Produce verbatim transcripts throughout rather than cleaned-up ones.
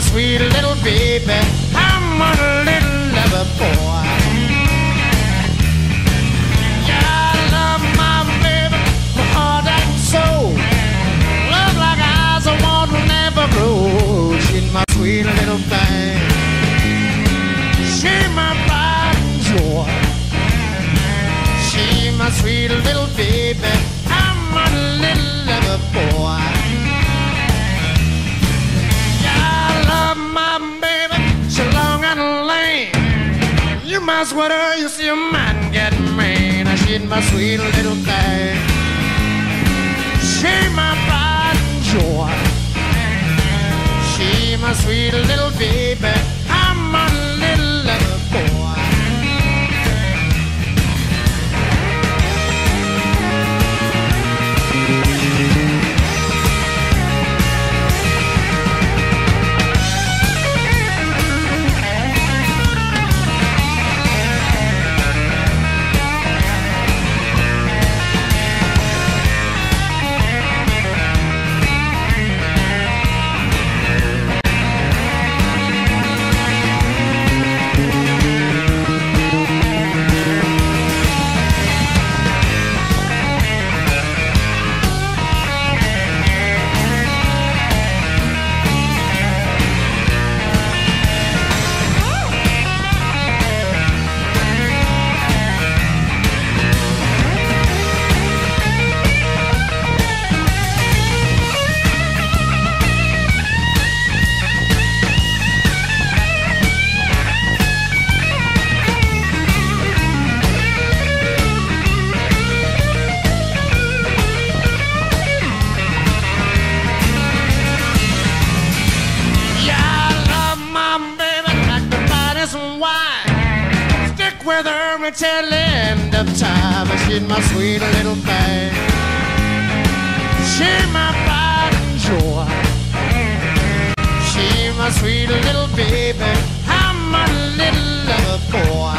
sweet little baby. I'm a little lover boy. Yeah, I love my baby, my heart and soul. Love like eyes I want will never grow. She's my sweet little thing. She's my pride and joy. She's my sweet little baby. I'm a little lover boy. You must whatever you see a man get mean. She's my sweet little thing. She's my pride and joy. She's my sweet little baby. I'm a little lover boy. Till the end of time, she's my sweet little thing. She's my pride and joy. She's my sweet little baby. I'm a little lover boy.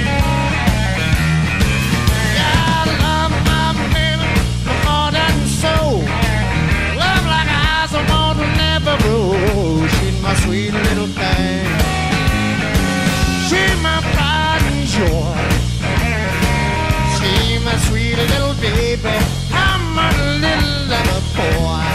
Yeah, I love my baby, my heart and soul. Love like eyes I want to never grow. She's my sweet little thing. She's my pride and joy. My sweet little baby, I'm a little lover boy.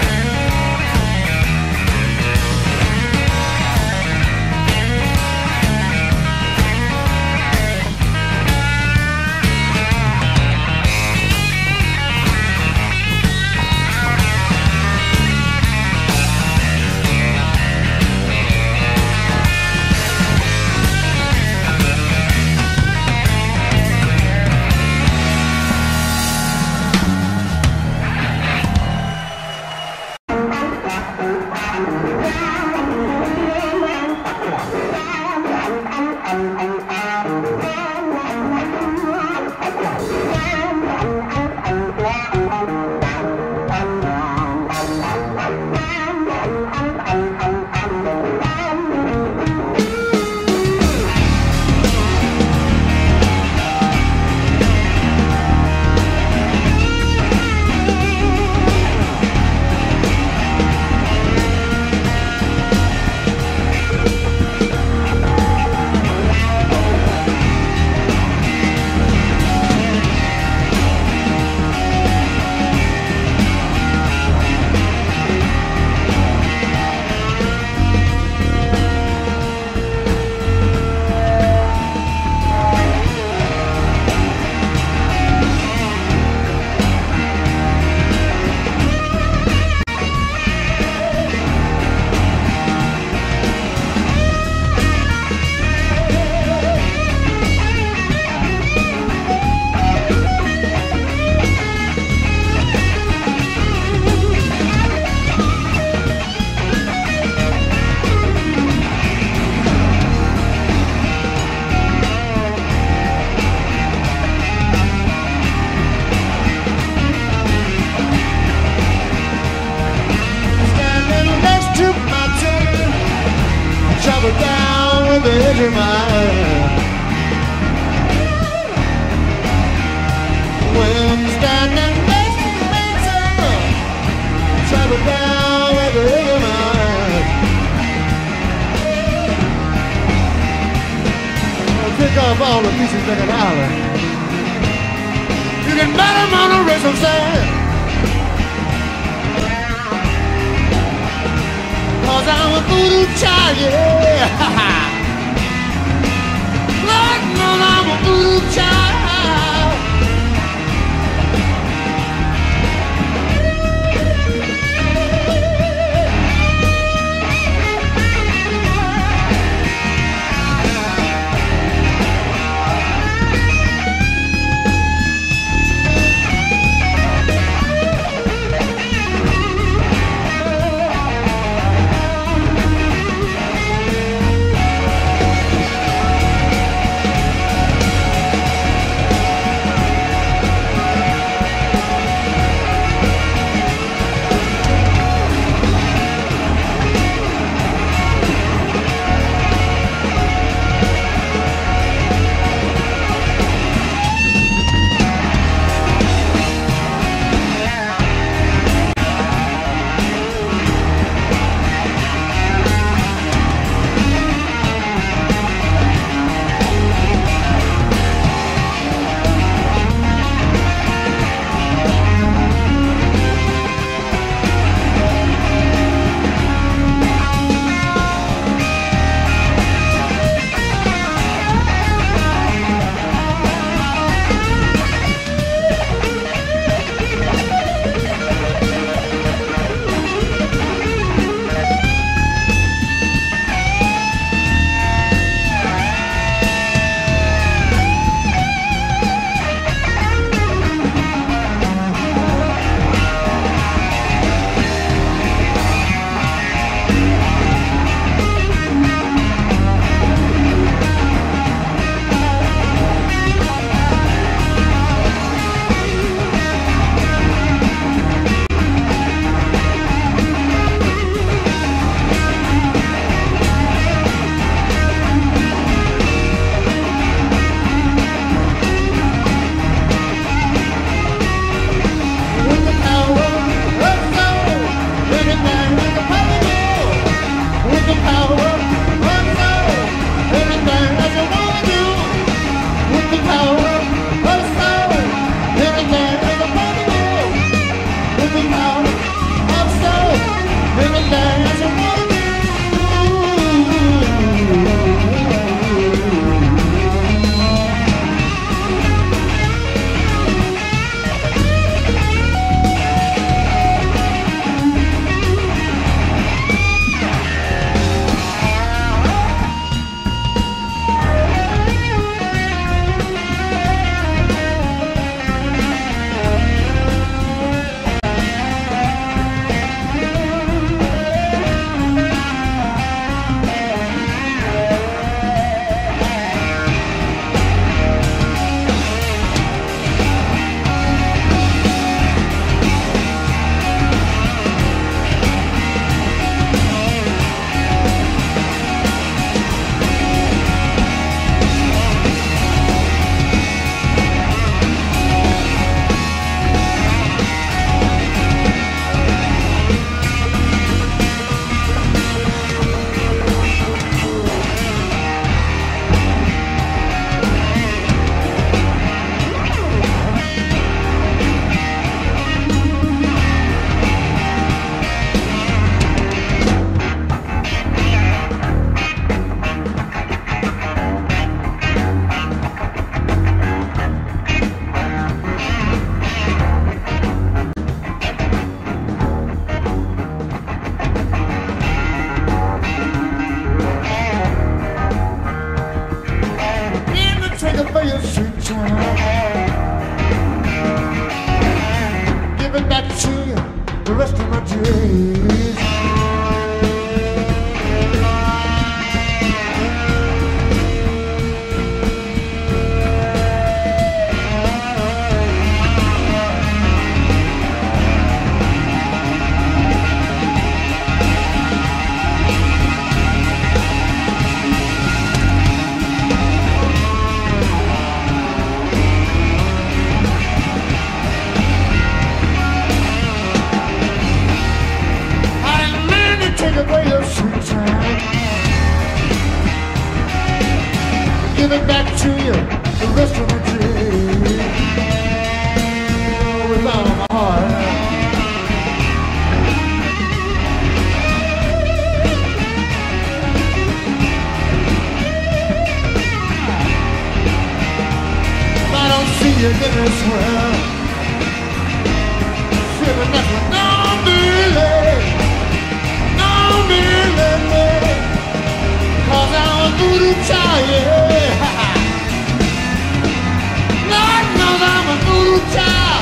every mile. When I'm standing next to the mesa, travel down every mile. up all the pieces like an island. You can bet them on a rest of sand. Cause I'm a voodoo child, yeah. Lord knows I'm a voodoo child. give it back to you the rest of my dream. Oh, with all my heart. If I don't see you in this world, feeling that one, don't believe, don't believe me, 'cause I'm a voodoo child, yeah. Lord knows I'm a voodoo child.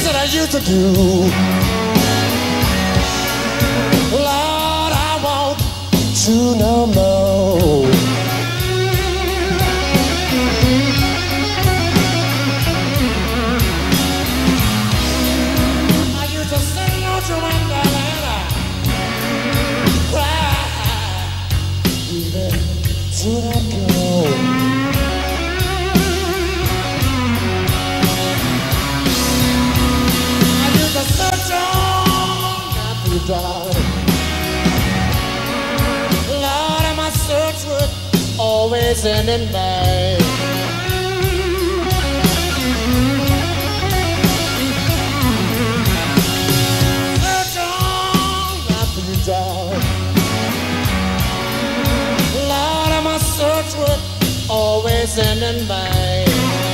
that I used to do. Lord, I want to no more. I used to sit on your window and I cry, even to that girl. Darling. Lord, and my search would always end in vain. Search on after you, darling. Lord, and my search would always end in vain.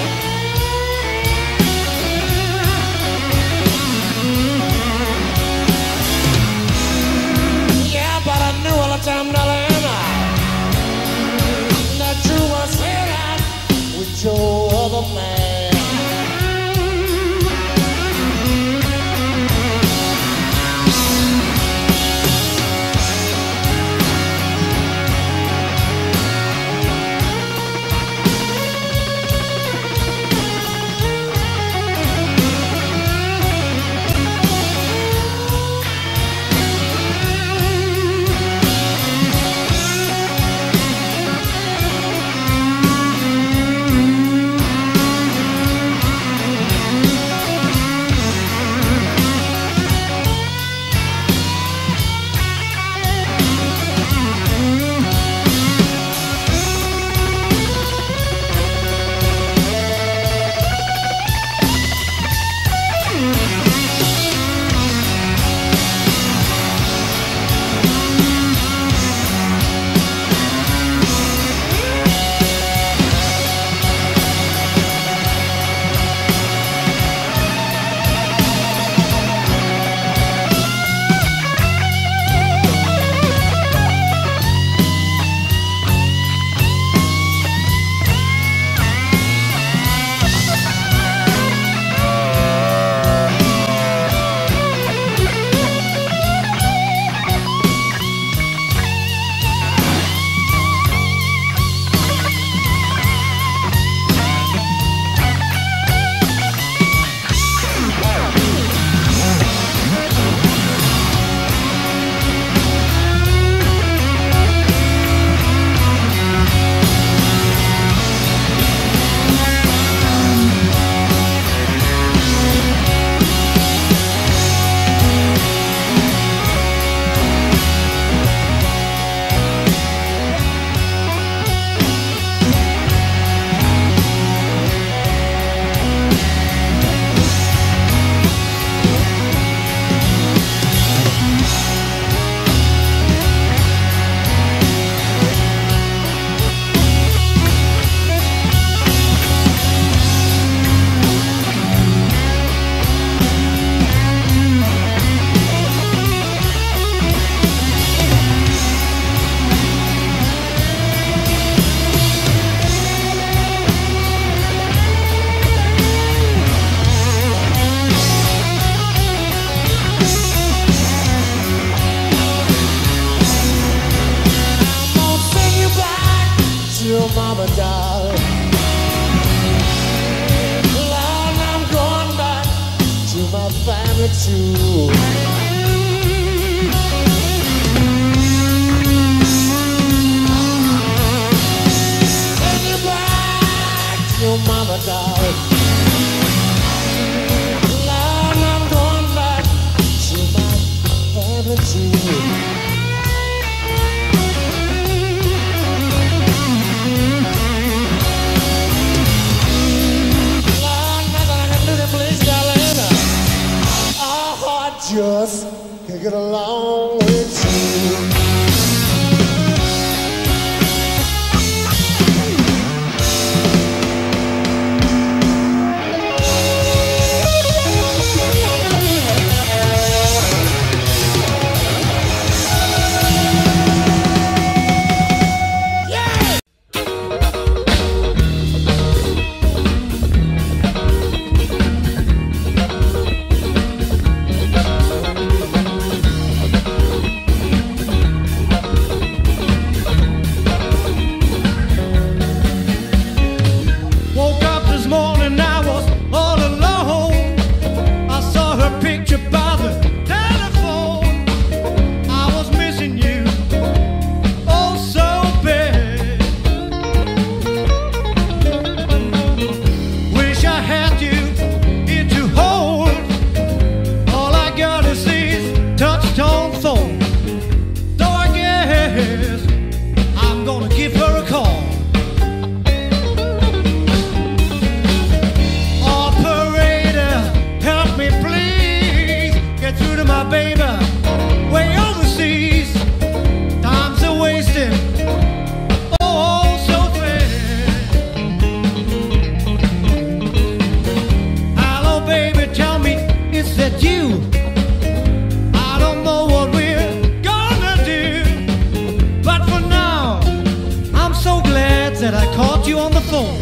Time, darling, that you was here out with your other man. Mama died. Lord, I'm going back to my family too. Send you back to your mama died. Lord, I'm going back to my family too. Just can't get along with you. get through to my baby way overseas. Time's a wasting, oh, so fast. Hello, baby, tell me, is that you? I don't know what we're gonna do, but for now, I'm so glad that I caught you on the phone.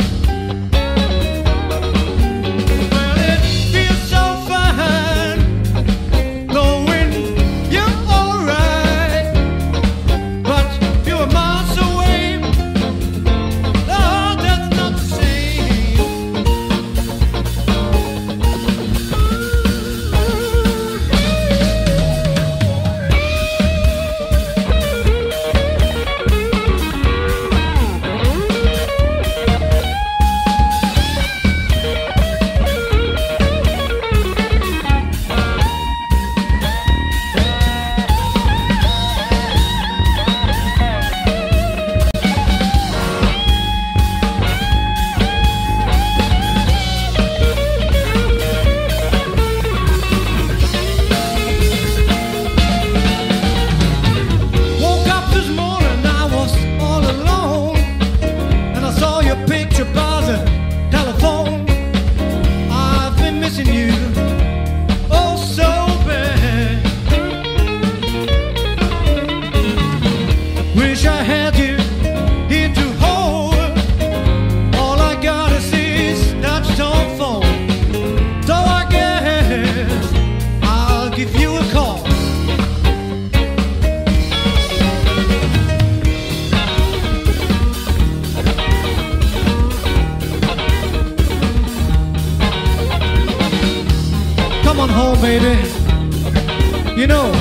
Come on home, baby. You know,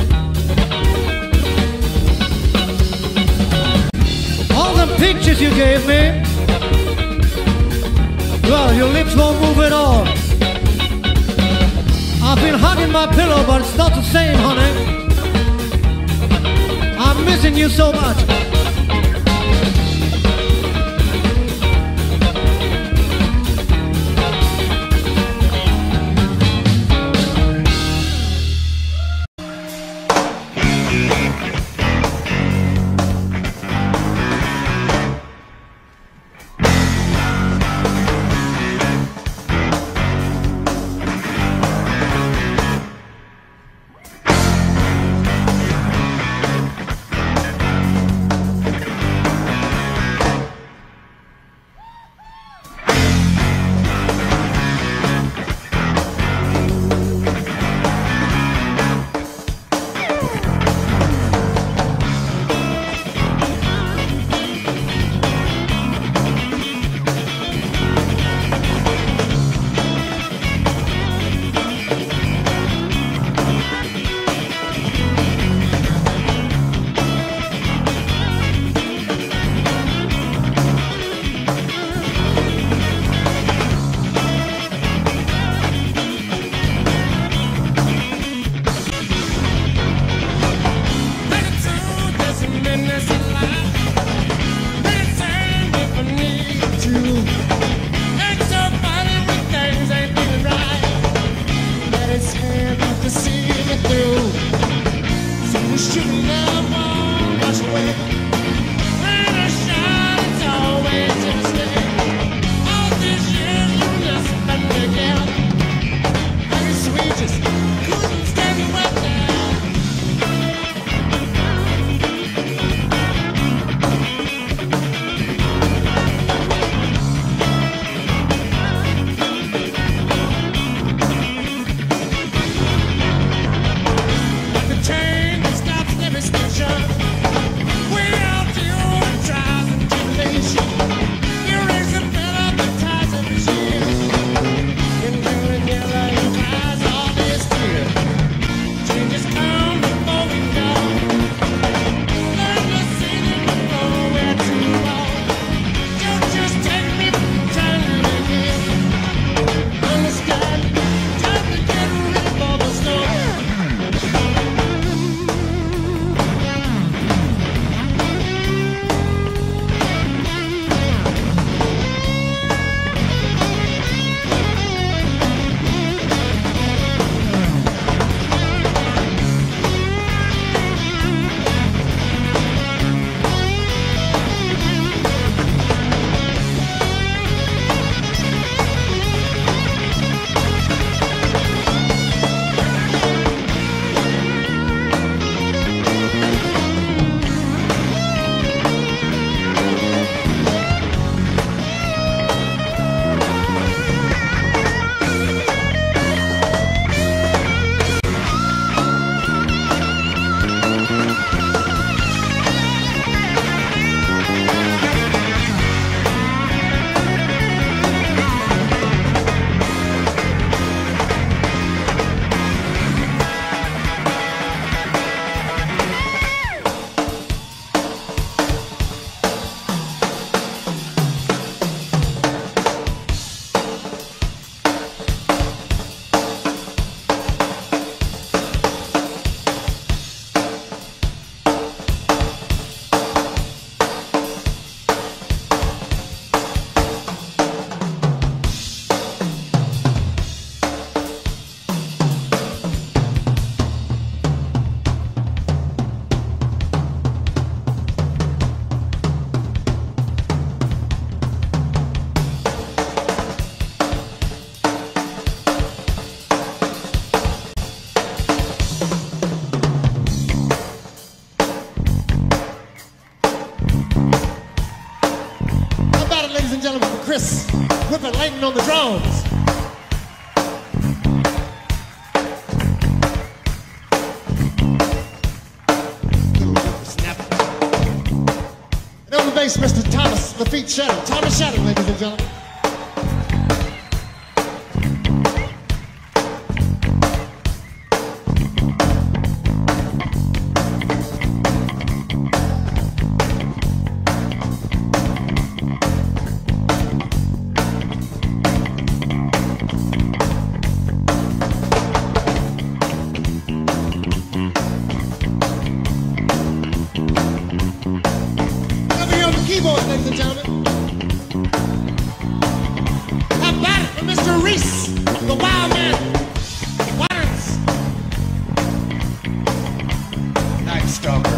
all them pictures you gave me, well, your lips won't move at all. I've been hugging my pillow, but it's not the same, honey. I'm missing you so much. feet Shetty. Tommy Shetty, ladies and gentlemen. Keyboard, ladies and gentlemen. How about it for Mister Reese, the wild man? Waters. Night Stalker.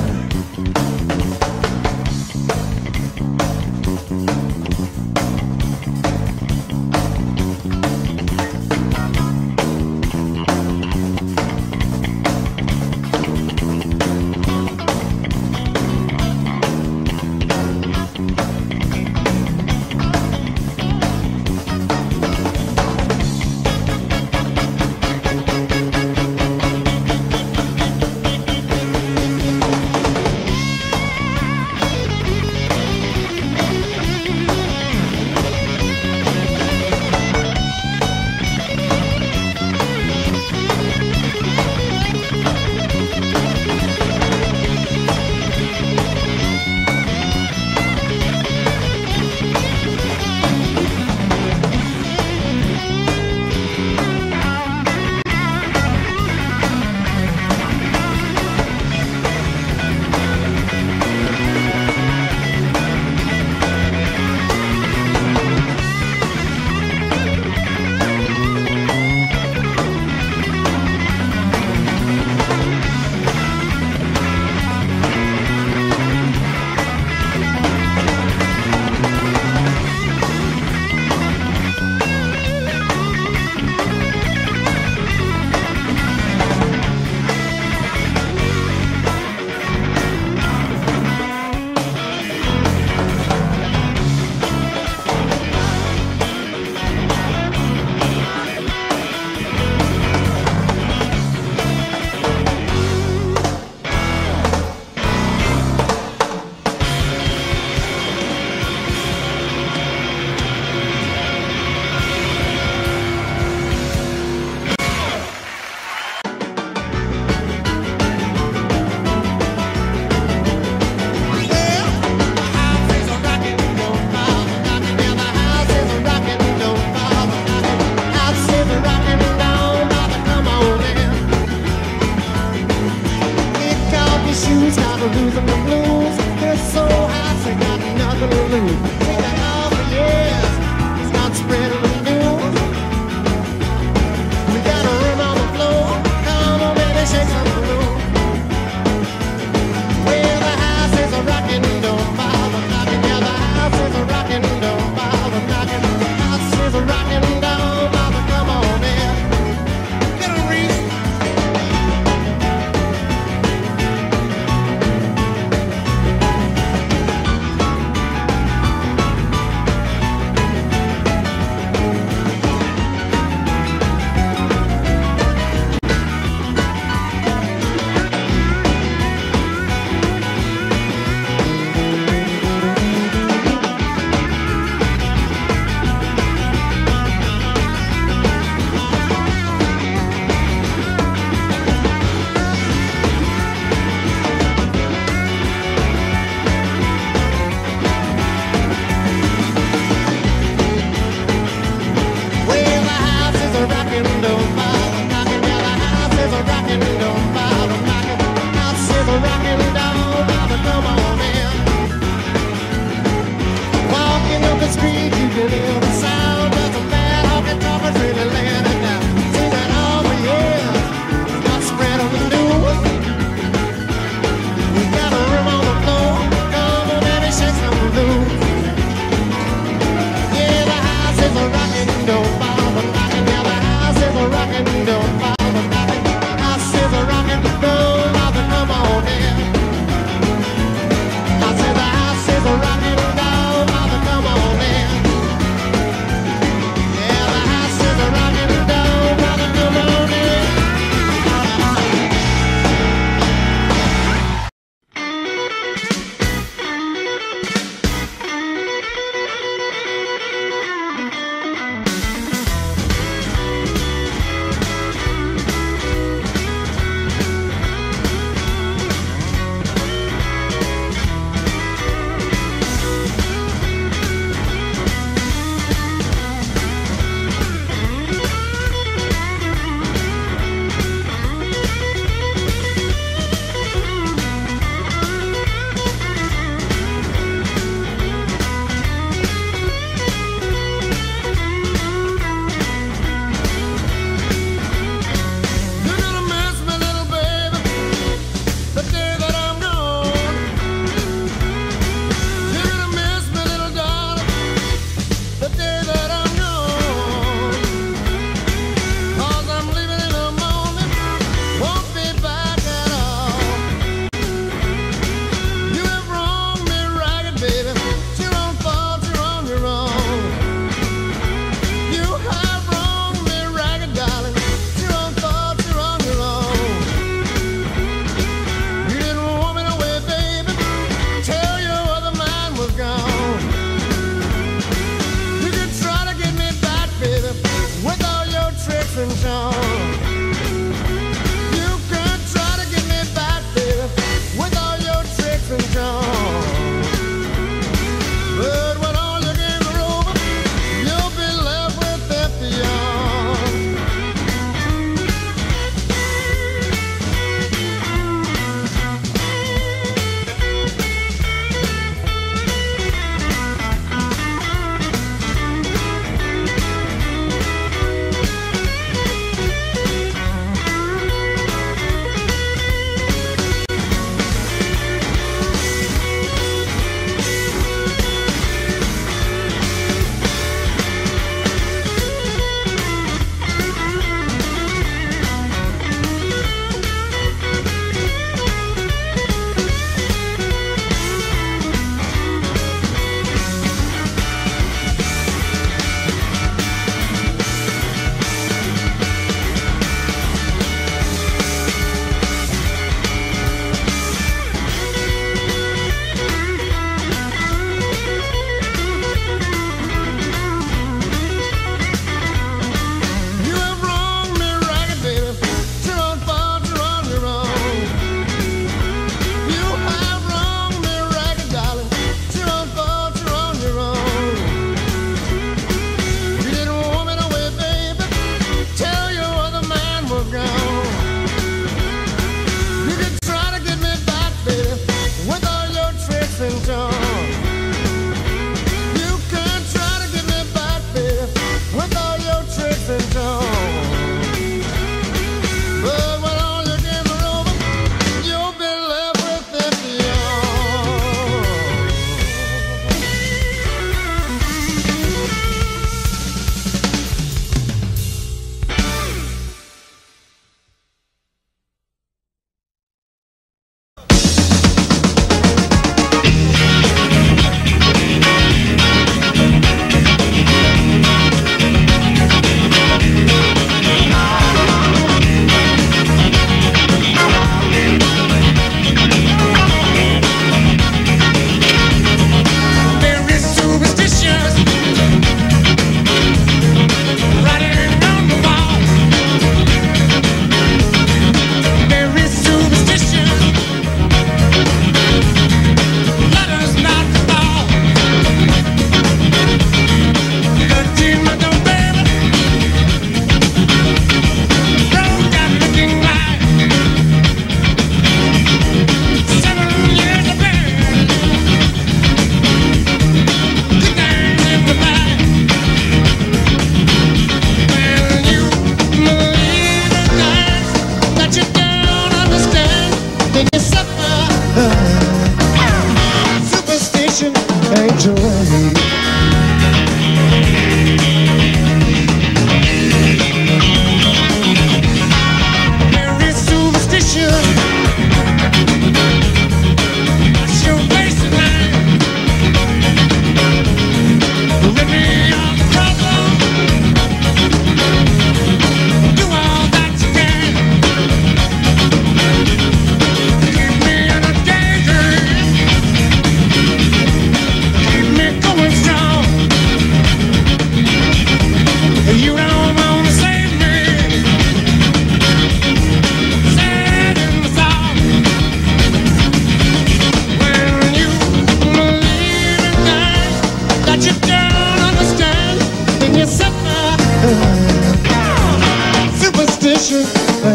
Losing the blues, they're so hot, they got nothing to lose. Take that all for years, it's not spreading the news. We got a room on the floor, come on baby, shake some blue. Well, the house is a rockin', don't bother knocking. Yeah, the house is a rockin', don't bother knocking. The house is a rockin', don't bother, come on in. Get a reason.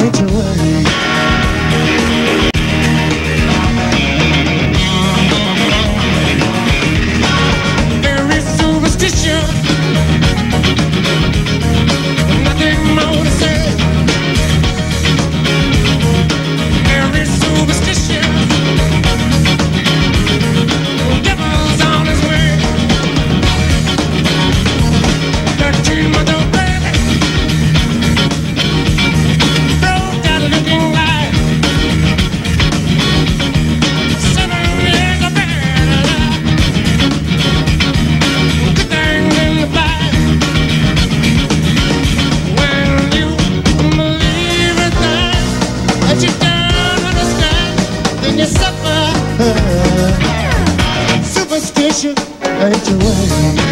ain't your way. There is superstition, nothing more to say. There is superstition, the devil's on his way. Thirteen month old baby broke out looking like seven years of bad luck. Good things in the bag. When you believe it that you don't understand, then you suffer. Superstition ain't your way.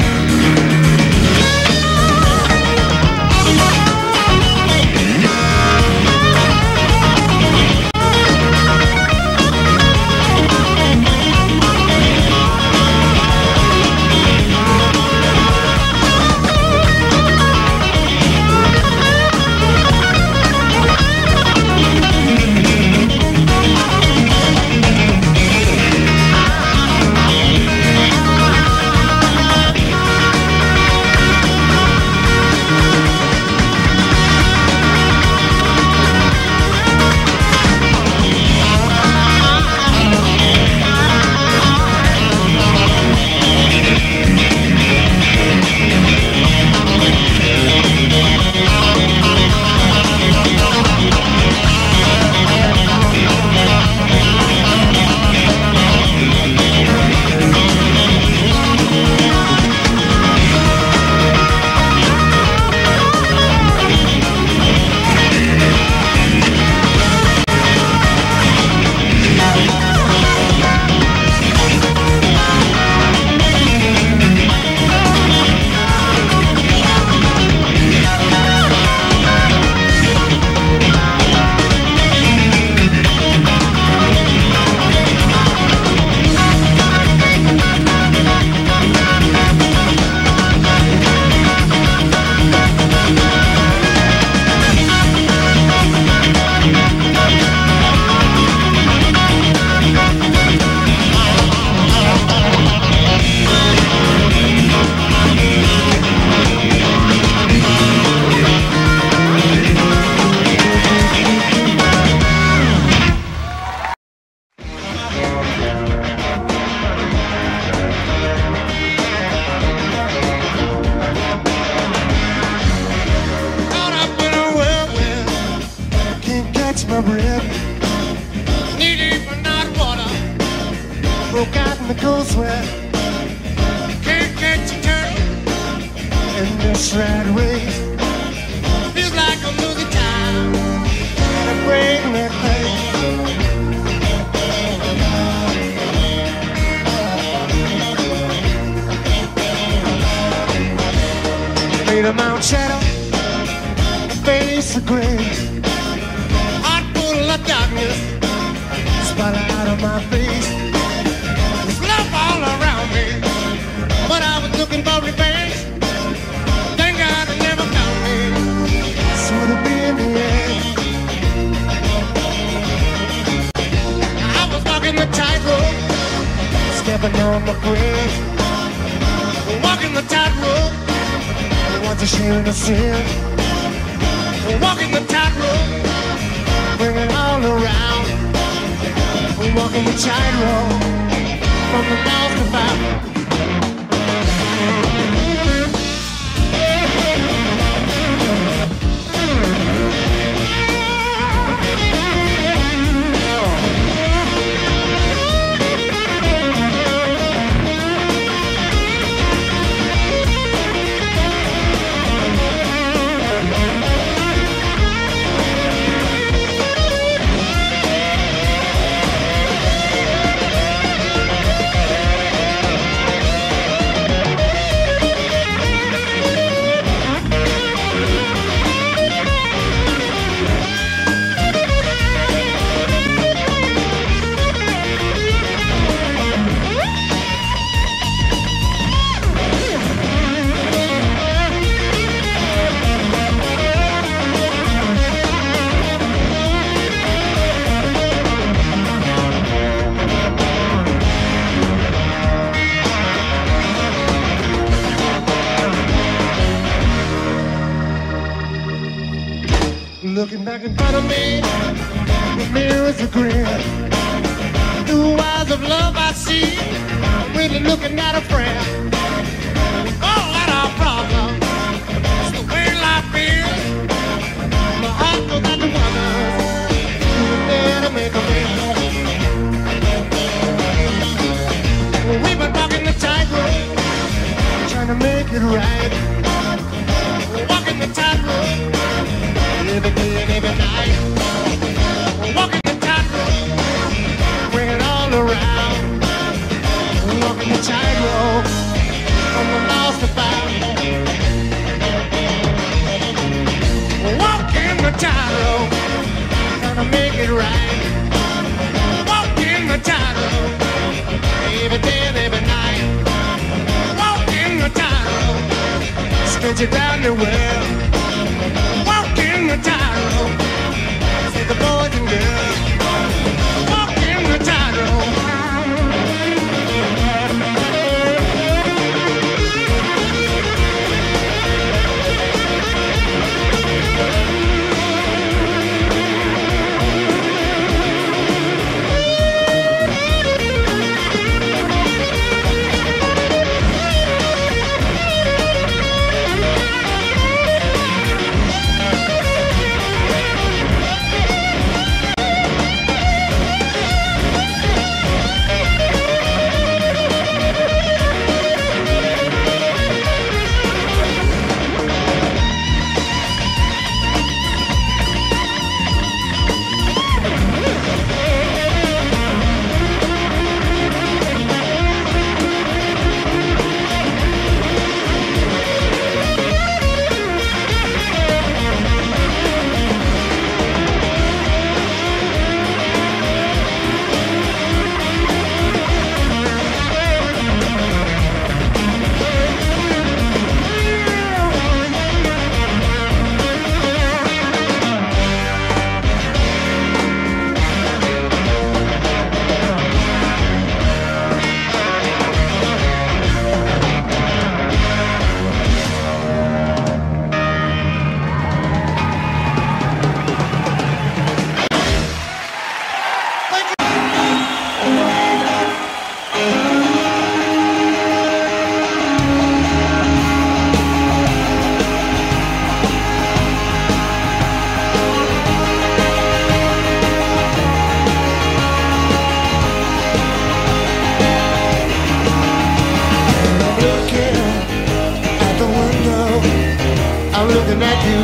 My breath, knee deep in hot water, broke out in the cold sweat. Can't catch a turtle in this rat race. Feels like I'm losing time and a breakneck pace. Made a Mount Shadow, face of grace. Darkness, spotlight out of my face. There's love all around me, but I was looking for revenge. Thank God it never found me. So to be in the end, I was walking the tightrope, stepping on my friends. Walking the tightrope, once a shame to sin. Walking the tightrope, bring it all around. We're walking the tightrope from the mouth to mouth. Looking back in front of me, the mirror's a grin. Through eyes of love I see, I'm really looking at a friend. All that our problem, it's the way life is. My heart goes out to others who are there to make a mess. Well, we've been walking the tightrope, trying to make it right. We're walking the tightrope every day and every night. We're walking the tightrope, bring it all around. We're walking the tightrope from the lost to found. We're walking the tightrope, trying to make it right. Walking the tightrope every day and every night. Walking the tightrope, stretch it down the well. Walking the tightrope, say the boys and girls. Walking the tightrope. Looking at you,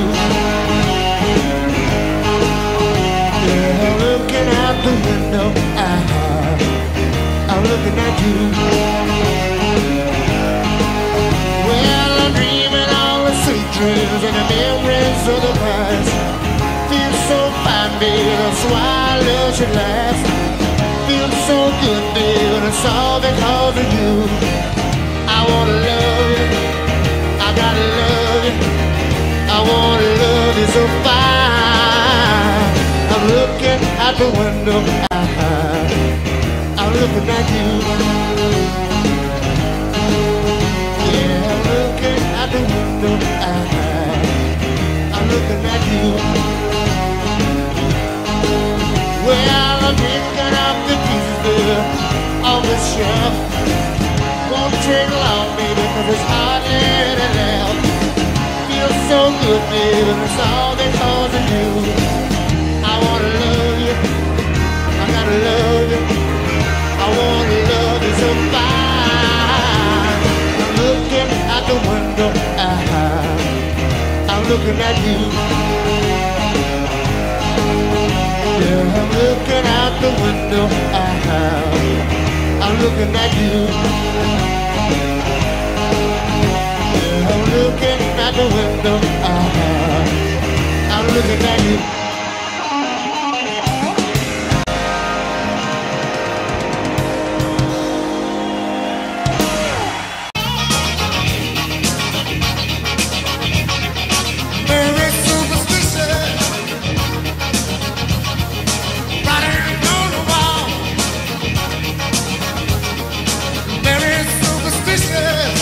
yeah, looking out the window. I, I'm looking at you. Well, I'm dreaming all the sweet dreams and the memories of the past. Feels so fine, baby, that's why I love you last. Feels so good, baby, and it's all because of you. I wanna love you, I gotta love you. I wanna love you so fine. I'm looking out the window. I'm looking at you. Yeah, I'm looking out the window. I'm looking at you. Well, I'm picking up the pieces of this shelf. Won't take long, baby, 'cause it's hardly any left. So good, baby, and it's all because of you. I wanna love you, I gotta love you. I wanna love you so fine. I'm looking out the window, uh-huh. I'm looking at you. Yeah, I'm looking out the window, uh-huh. I'm looking at you. I'm looking out the window, uh-huh. I'm looking at you. Very superstitious, writing on the wall. Very superstitious.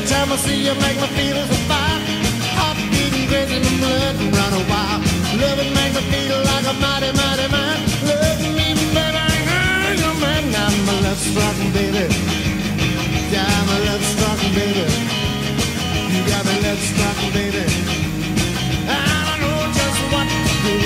time I see you make my feelings a fire. Heart beating crazy, my blood run a wild. Loving makes me feel like a mighty, mighty man. Love me, baby, I'm your man. I'm a love struck baby. Yeah, I'm a love struck baby. You got me love struck baby. I don't know just what to do.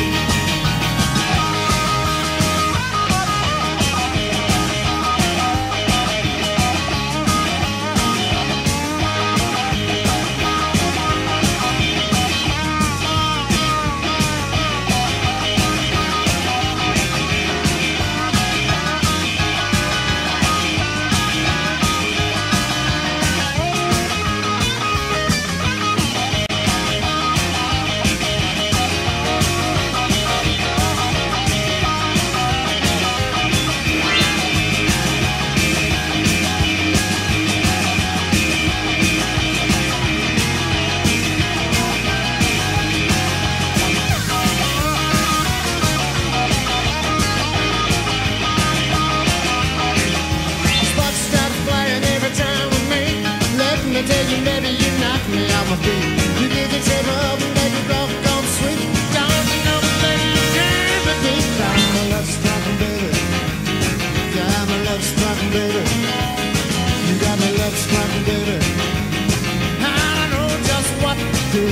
I tell you, baby, you knock me off my feet. You did the table up and let me rock on sweet. Don't you know, baby, you can't be beat. I'm a love striking baby. Yeah, I'm a love striking baby. You got me love striking baby. I don't know just what to do.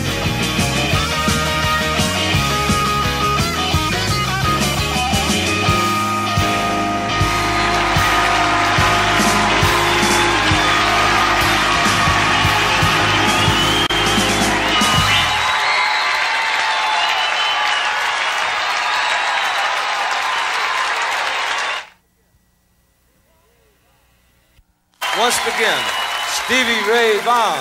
Once again, Stevie Ray Vaughan.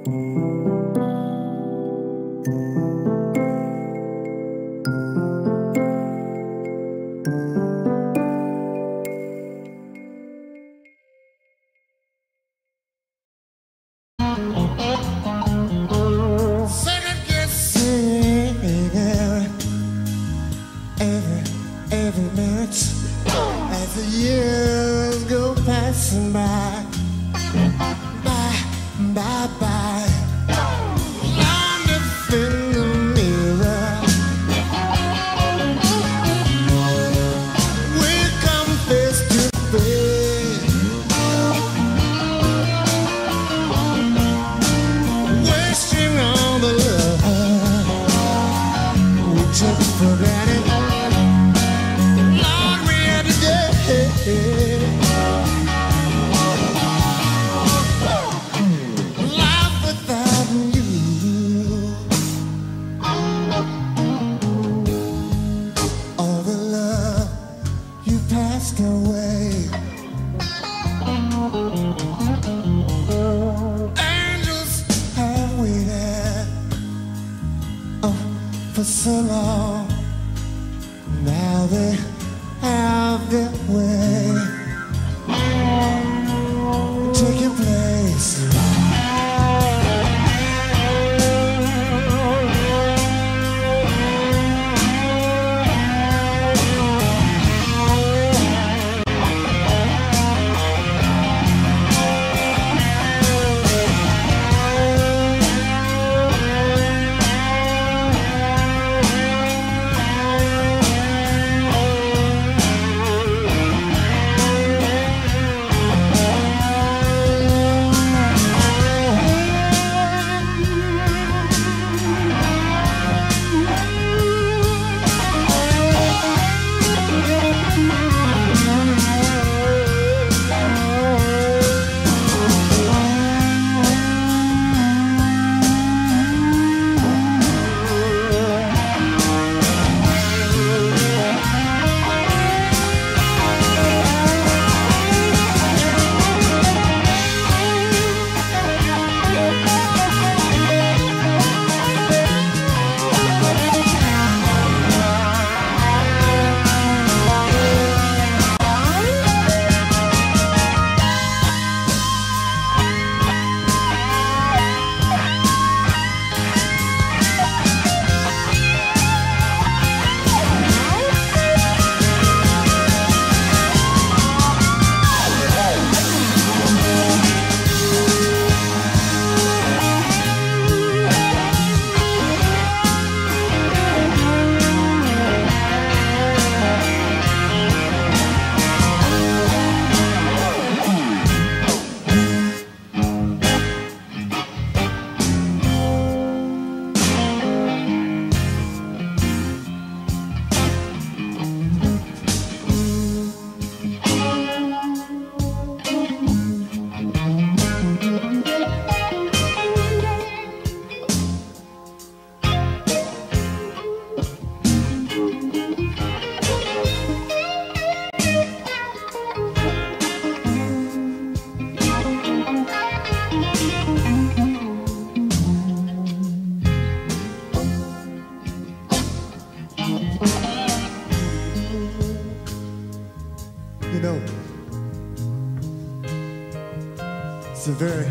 It's a very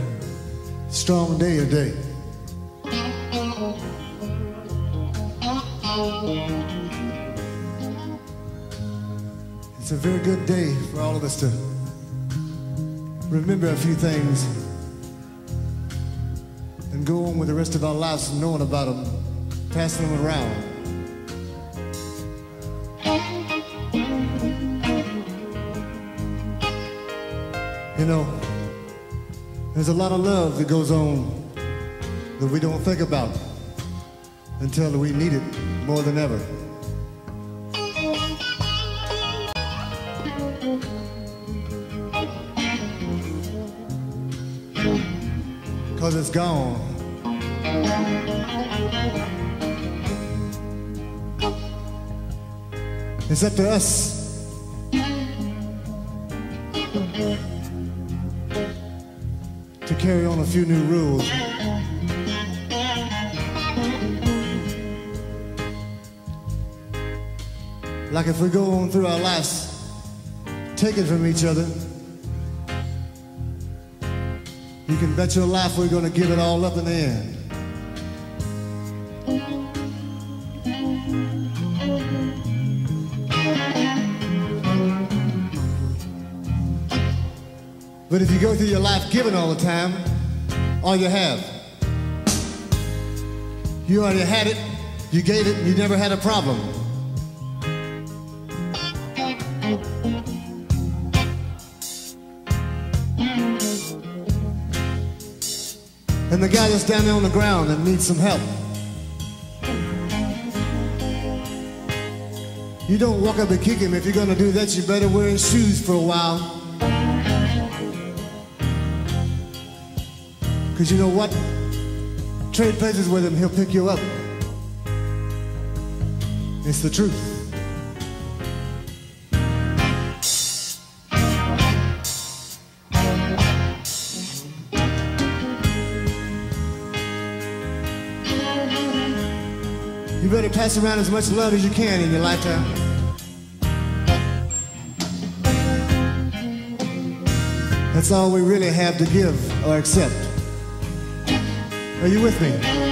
strong day today. It's a very good day for all of us to remember a few things and go on with the rest of our lives knowing about them, passing them around. You know, there's a lot of love that goes on that we don't think about until we need it more than ever. Because it's gone. It's up to us to carry on a few new rules like if we go on through our lives taking from each other, you can bet your life we're going to give it all up in the end. But if you go through your life giving all the time, all you have, you already had it, you gave it, you never had a problem. And the guy that's down there on the ground and needs some help, you don't walk up and kick him. If you're gonna do that, you better wear his shoes for a while. Because you know what? Trade places with him, he'll pick you up. It's the truth. You better pass around as much love as you can in your lifetime. That's all we really have to give or accept. Are you with me?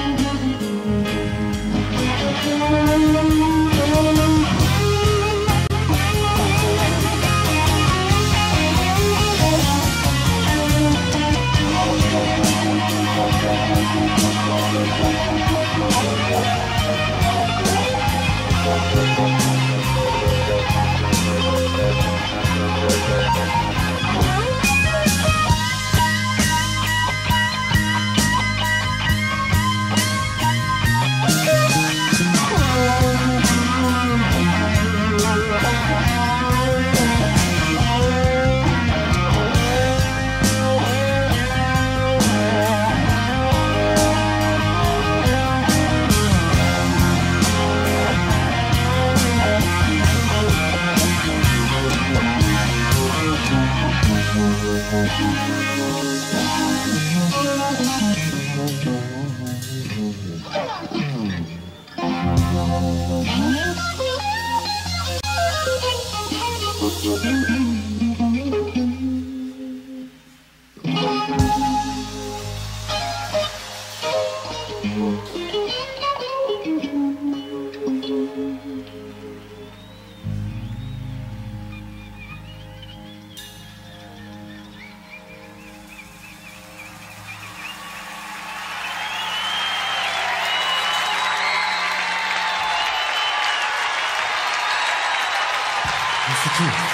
That's the truth.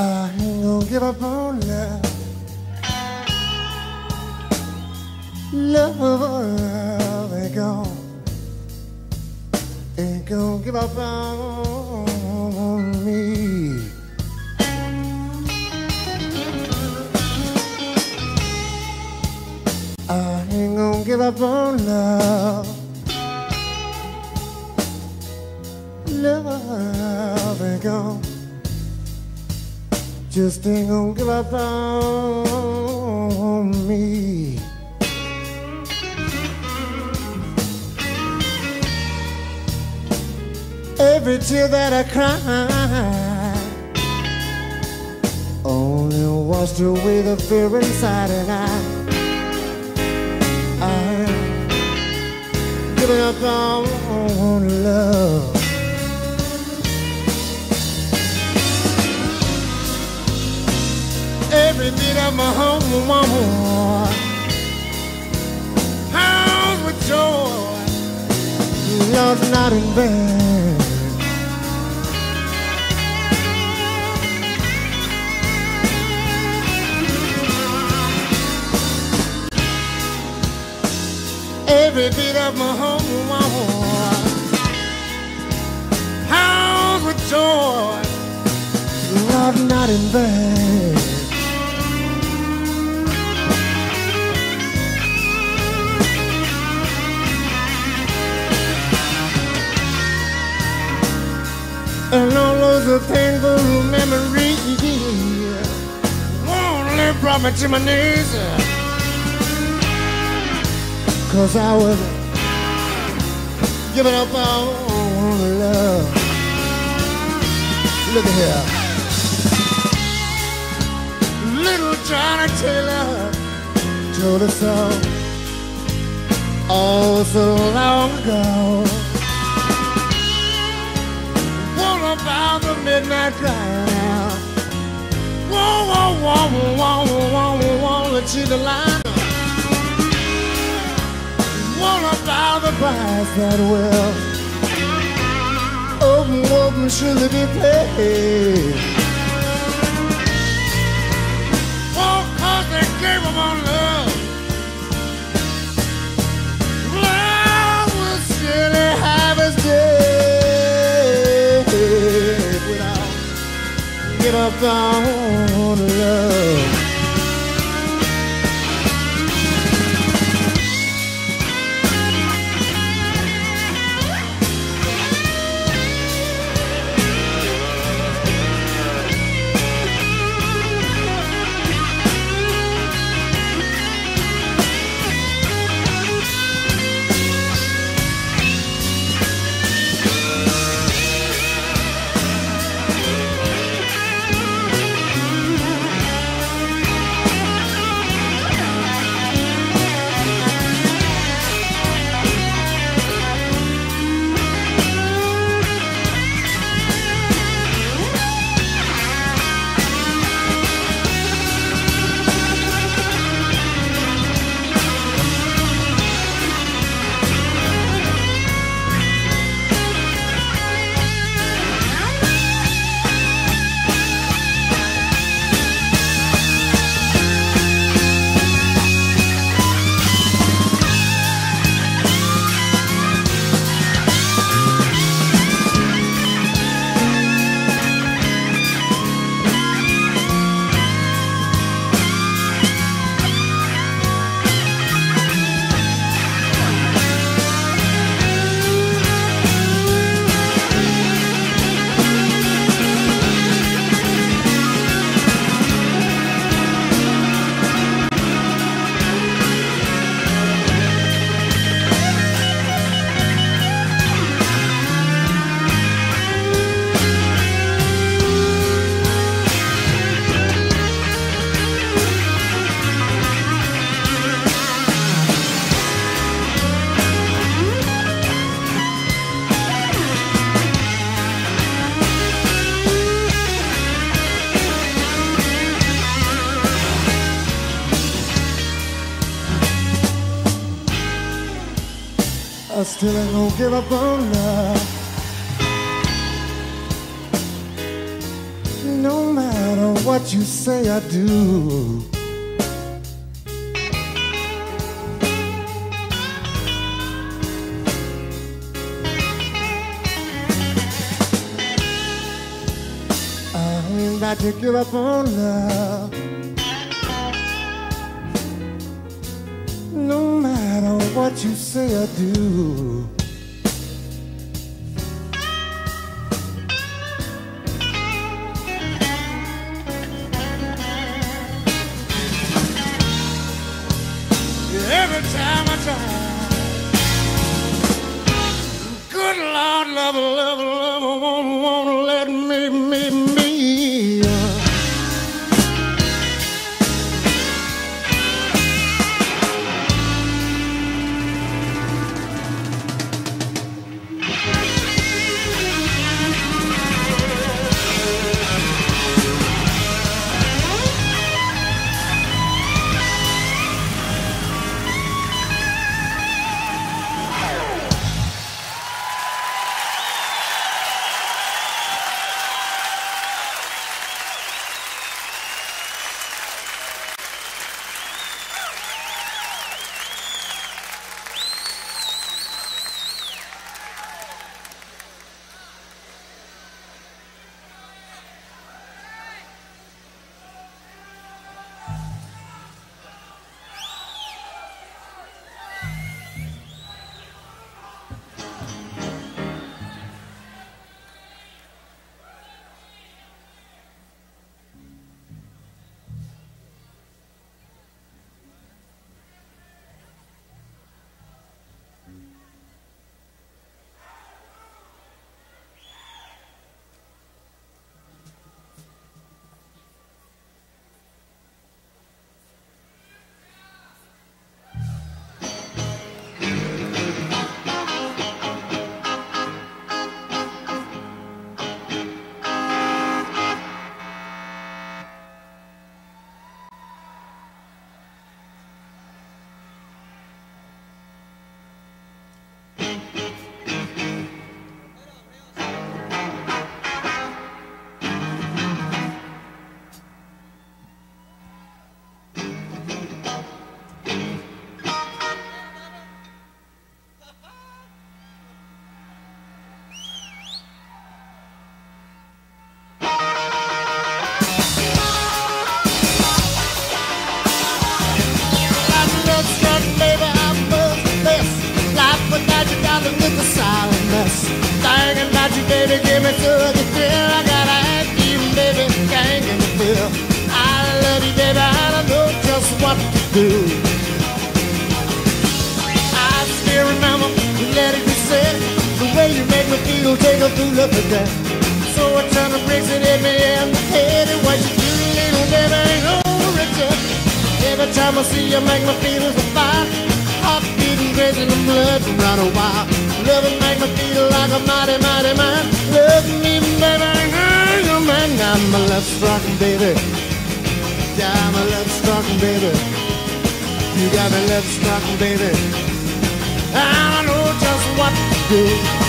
I ain't gonna give up on love. Love ain't gone. Ain't gonna give up on me. I ain't gonna give up on love. Love ain't gone. Just ain't gonna give up on me. Every tear that I cry only washed away the fear inside, and I I'm giving up on love. Every beat of my home, home, house with joy, love's not in vain. Every beat of my home, house with joy, love not in vain. And all those painful memories only brought me to my knees, 'cause I was giving up on love. Look at here. Little Johnny Taylor told us so, oh, so long ago. What about the midnight crying out? Whoa, whoa, whoa, whoa, whoa, whoa, whoa, let you the line. What about the price that will open, open, surely be paid? Oh, 'cause they gave them on love. Love will surely have its day without give up on love. I still ain't gonna give up on love, no matter what. what you say I do. I ain't got to give up on love, no matter what you say I do. Every time I try, good Lord, love, love, love, won't, won't let me, me, me. Baby, give me to the thrill. I gotta ask you, baby, can't get me feel. I love you, baby, and I know just what to do. I still remember the letter you said, the way you make me feel, take a fool up again. So I turn the bricks and hit me in the head. And what you do, little baby, ain't no return. Every time I see you, make my feelings a fire. Heart beating crazy and the blood run a wild. Love and make me feel like a mighty, mighty man. Love me, baby, girl, man. I'm a love strucken, baby. Yeah, I'm a love strucken, baby. You got me love strucken, baby. I know just what to do.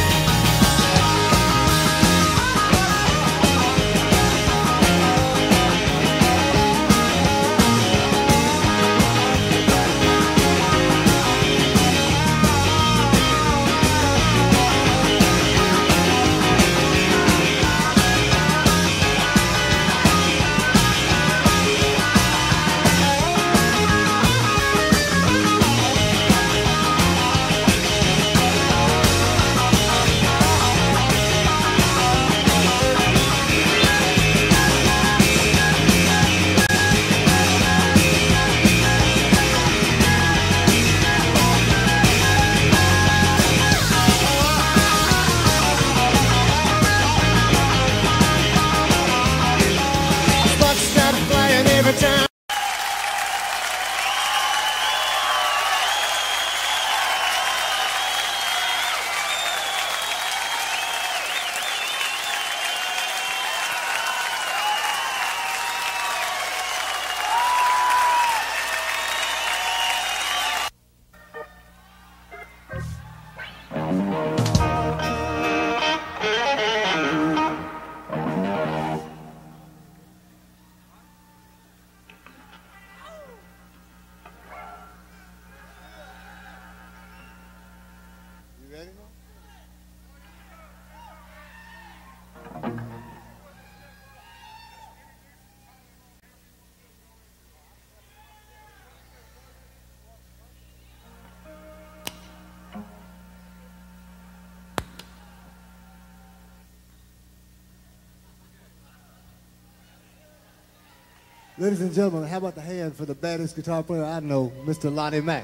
Ladies and gentlemen, how about the hand for the baddest guitar player I know, Mister Lonnie Mack.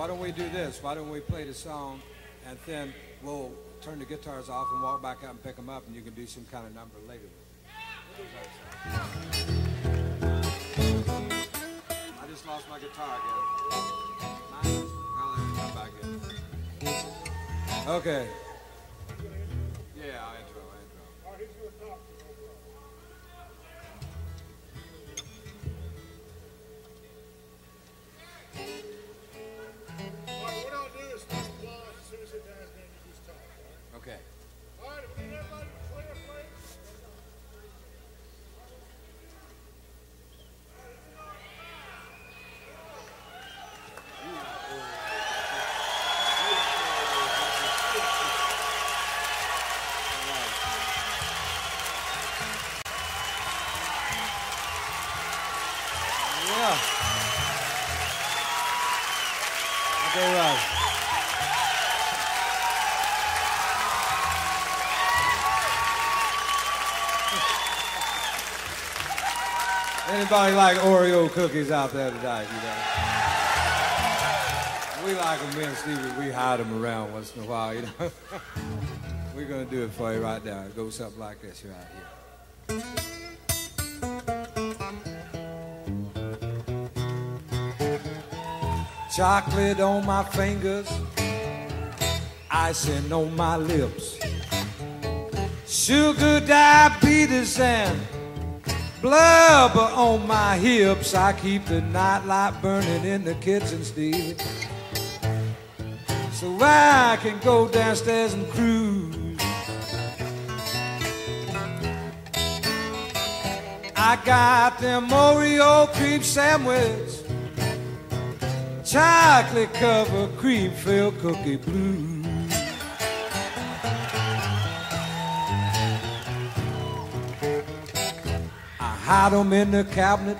why don't we do this? Why don't we play the song, and then we'll turn the guitars off and walk back out and pick them up, and you can do some kind of number later. I just lost my guitar again. Mine? Well, let me come back in. Okay. Yeah, I'll intro, I'll intro. All right, he's going to talk. All right, what I'll do is start applause as soon as it has, then you just talk, all right? Okay. All right, if we need everybody to clear, please. Yeah. Okay, right. Anybody like Oreo cookies out there tonight, you know? We like them, me and Stevie, we hide them around once in a while, you know? We're gonna do it for you right now. It goes something like this right here. Chocolate on my fingers, icing on my lips, sugar, diabetes, and blubber on my hips. I keep the nightlight burning in the kitchen, Stevie, so I can go downstairs and cruise. I got them Oreo cream sandwich, chocolate covered cream filled cookie blues. I hide them in the cabinet,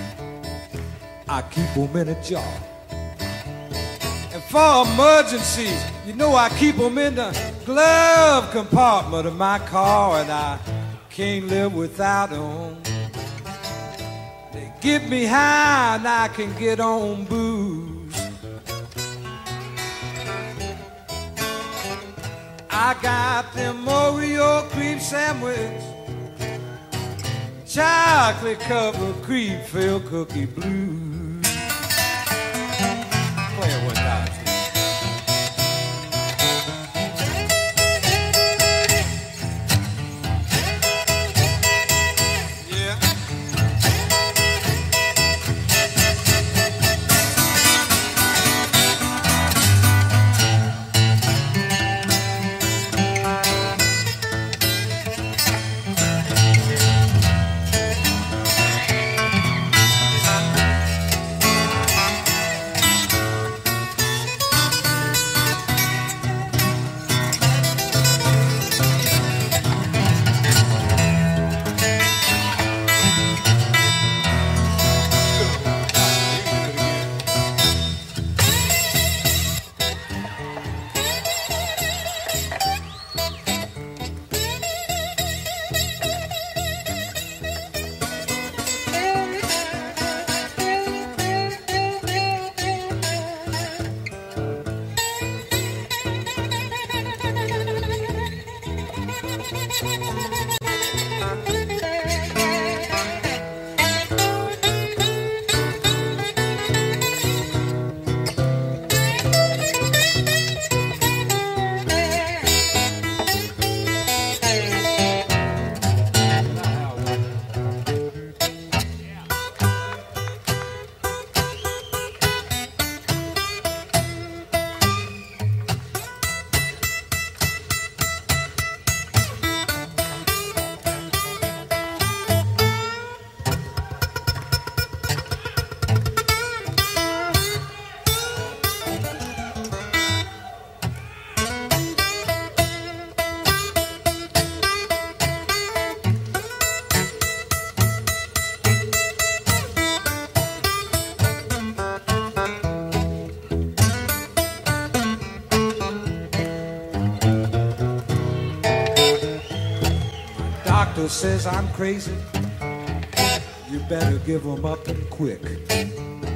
I keep them in a jar, and for emergencies, you know I keep them in the glove compartment of my car, and I can't live without them. They get me high and I can get on booze. I got them Oreo cream sandwich, chocolate covered cream filled cookie blues. Play it one time, Steve. Yeah. Doctor says I'm crazy, you better give them up and quick.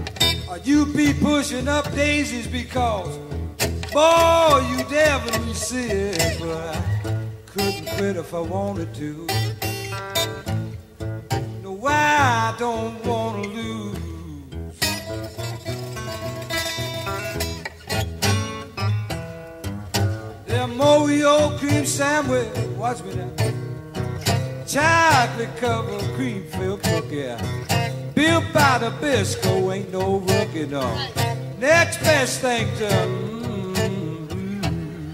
or you be pushing up daisies because, boy, you definitely see it, but I couldn't quit if I wanted to. No, I don't want to lose. Them Oreo cream sandwich, watch me now. Chocolate covered cream filled cookie. Built by the Bisco, ain't no rookie, no. Next best thing to mm, mm.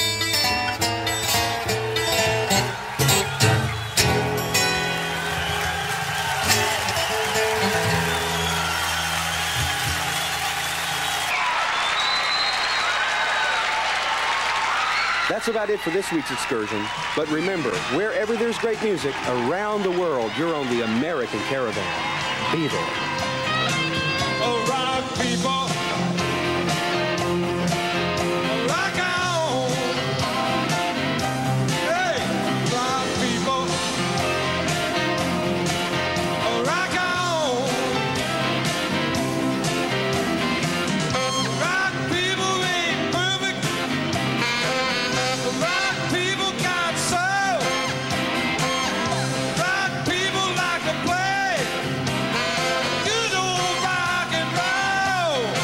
That's about it for this week's excursion. But remember, wherever there's great music around the world, you're on the American Caravan. Be there. Oh, rock people, rock on. Hey, rock people, rock on. Rock people ain't perfect. Rock people got soul. Rock people like to play good old rock and roll.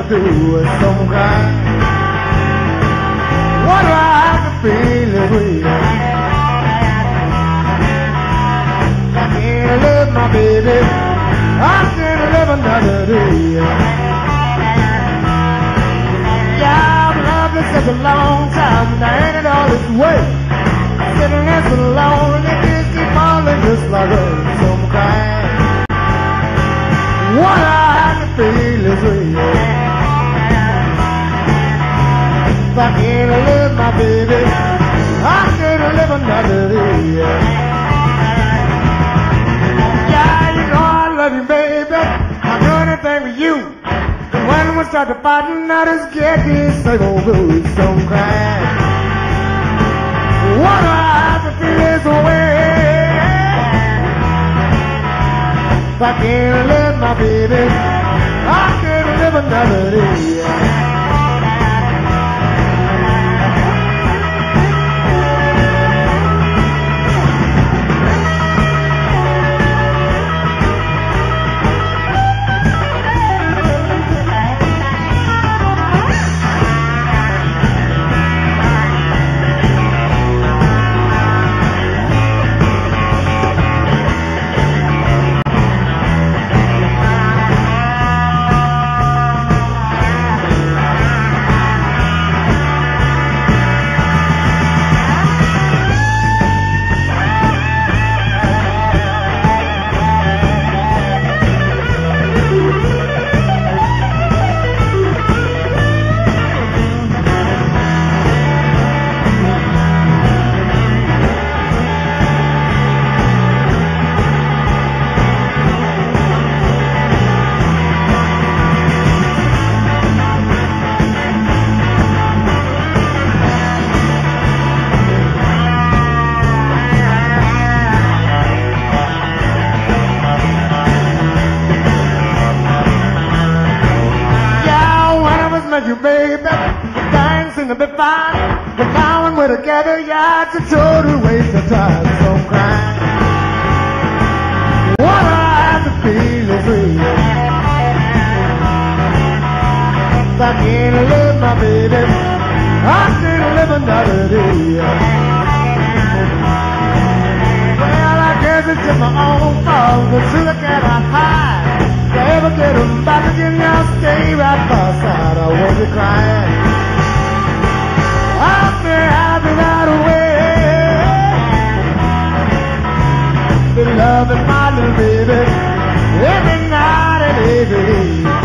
do is some kind. What do I have to feel this way? I can't live my baby, I can't live another day. Yeah, I've loved her such a long time, and I ain't it all this way. Sitting there so long, and it just keep falling just like a some kind. What I have to feel is real. If I can't live my baby, I can't live another day. Yeah, you know I love you, baby. I'll do anything for you. But when we start to fighting, I just get this same old blues, some kind. What do I have to feel is way? If I can't live my baby, I can't live another day. You baby, things seem to be fine. But now when we're together, yeah, it's a total waste of time. So I'm crying. What I have to feel is real. If I can't live my baby, I can't live another day. Well, I guess it's just my own fault, but sooner can I hide. If I ever get them back again, I'll stay right by my side. I won't be crying. I'll be happy right away. Be loving my little baby every night and every day.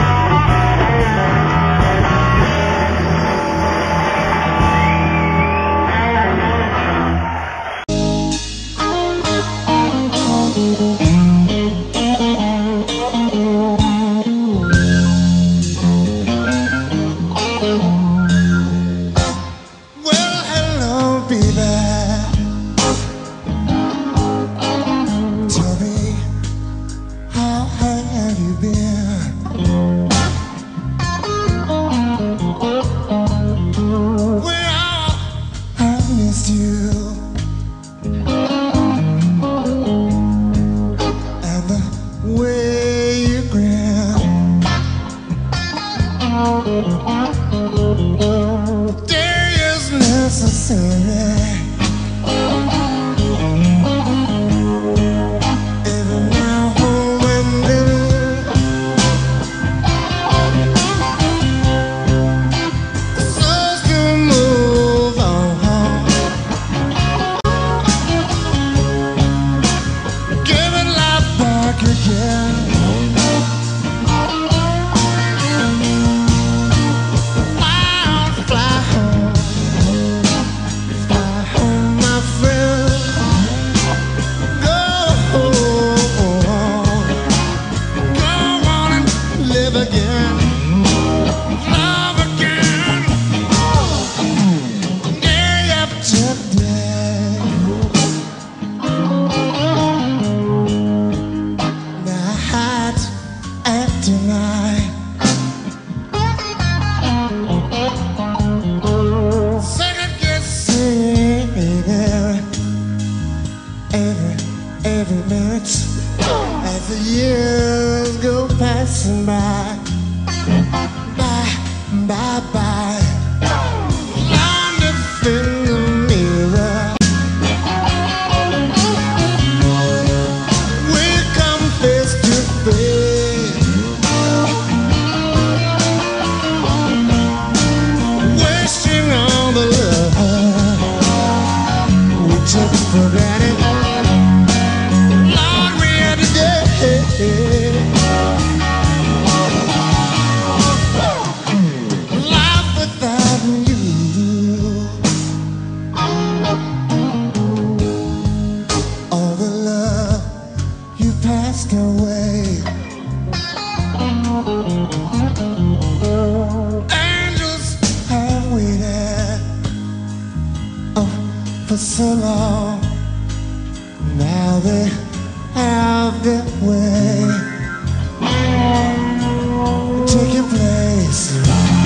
Fly For so long, now they have their way taking place.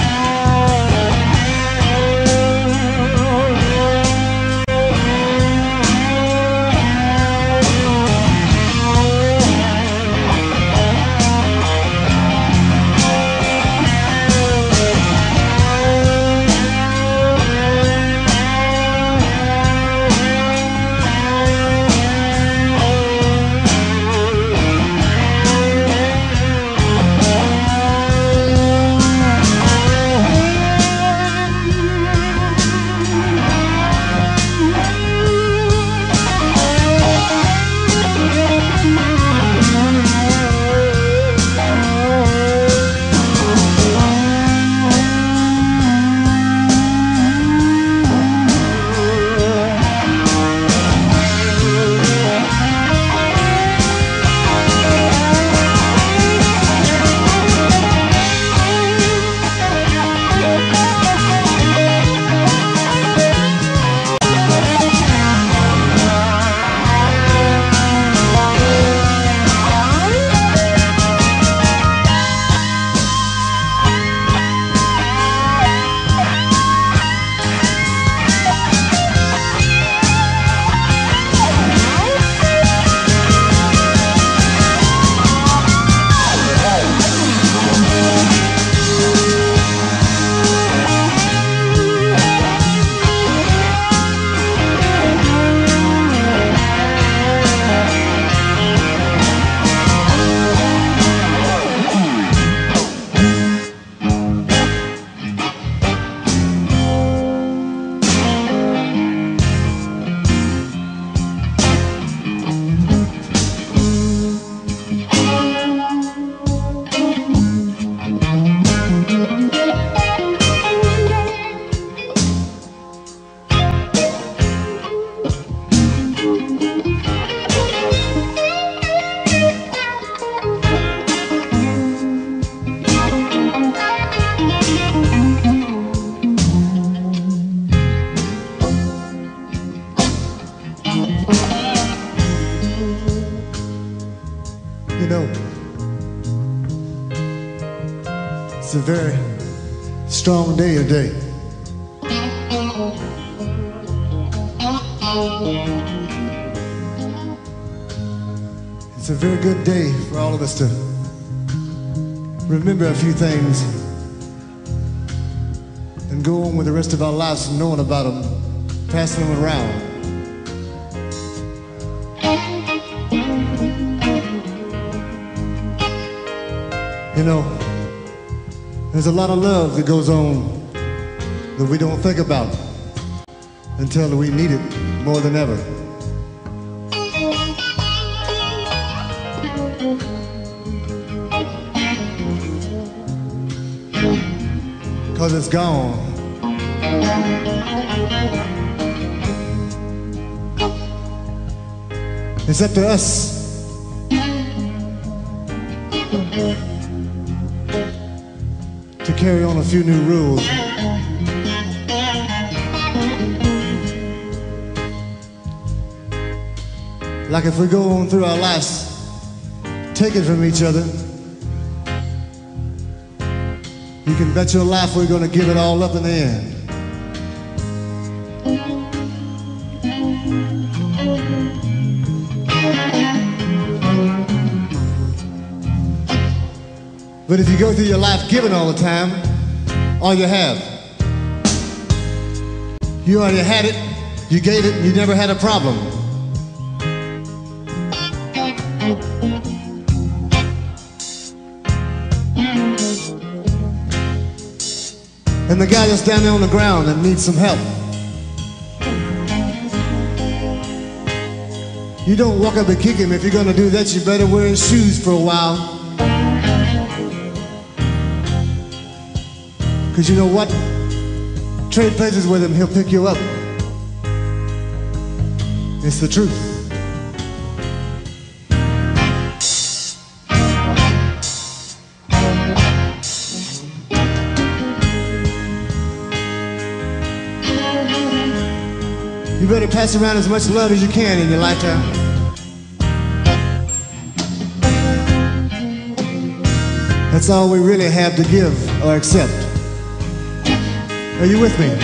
You know, it's a very strong day today. It's a very good day for all of us to remember a few things and go on with the rest of our lives knowing about them, passing them around. You know, there's a lot of love that goes on that we don't think about until we need it more than ever. Because it's gone. It's up to us to carry on a few new rules. Like if we go on through our lives taking from each other, you can bet your life we're going to give it all up in the end. But if you go through your life giving all the time, all you have, you already had it, you gave it, you never had a problem. And the guy that's down there on the ground and needs some help, you don't walk up and kick him. If you're gonna do that, you better wear his shoes for a while. Because you know what? Trade places with him, he'll pick you up. It's the truth. You better pass around as much love as you can in your lifetime. That's all we really have to give or accept. Are you with me?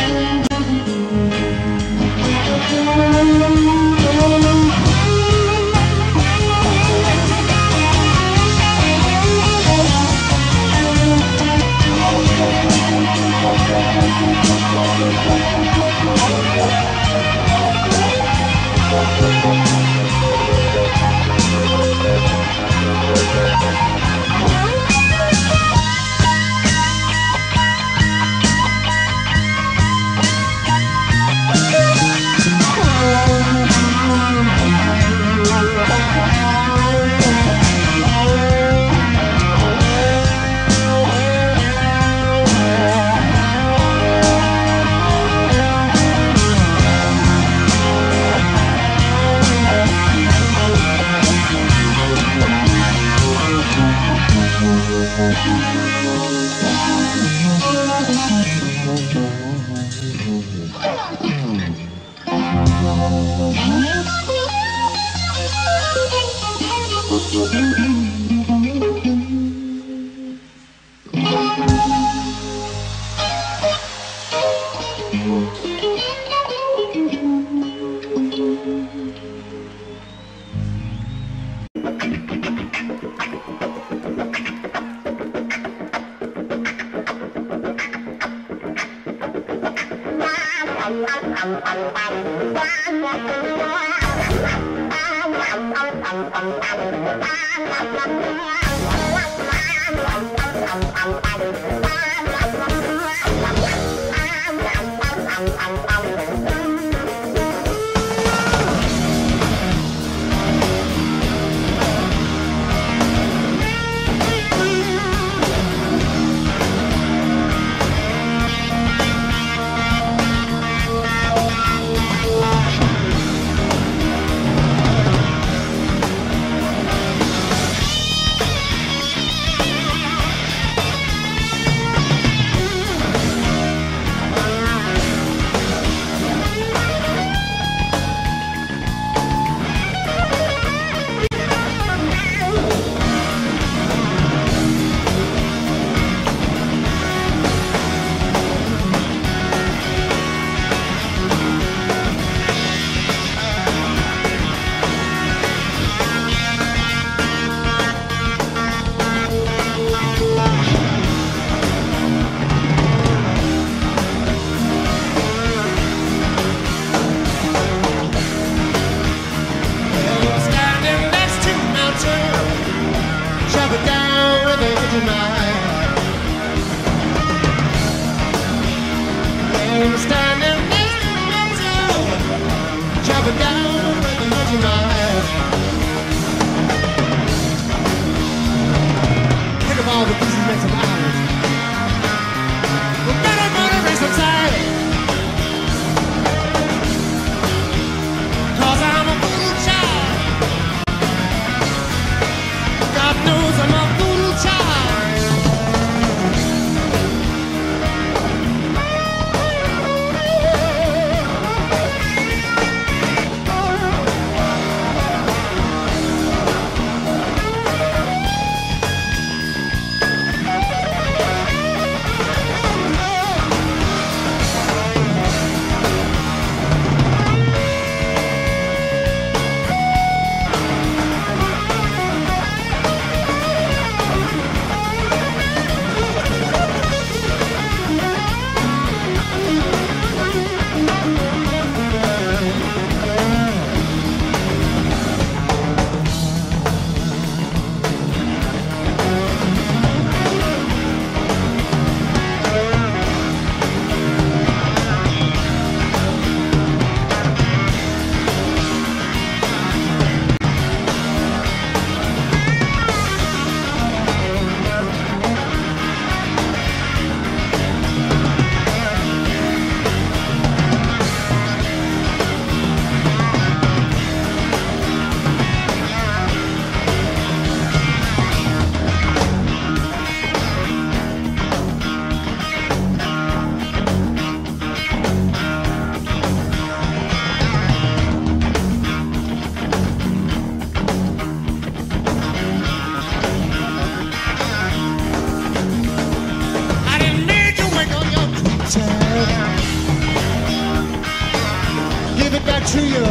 give it back to you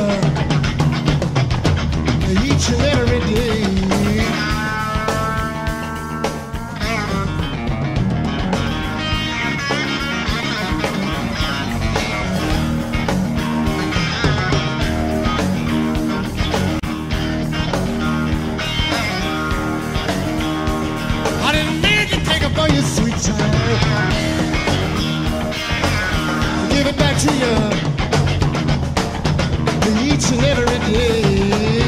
each and every day. I didn't mean to take it for your sweet time. Give it back to you each and every day.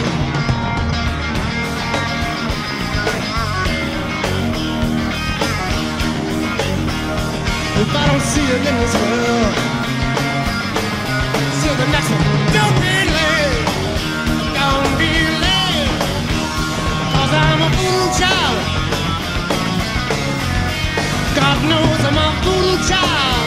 If I don't see you in this world, see you the next one. Don't be late, don't be late, 'cause I'm a fool child. God knows I'm a fool child.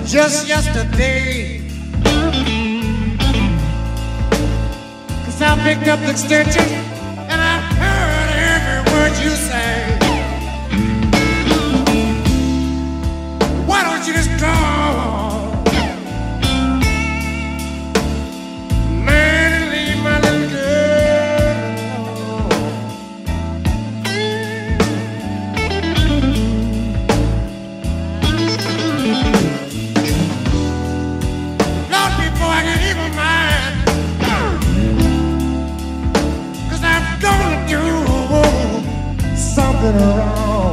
just yesterday. 'Cause I picked up the extension and I heard every word you say. Why don't you just call, man, and leave my little girl alone? Lord, before I get even mine, 'cause I'm gonna do something wrong.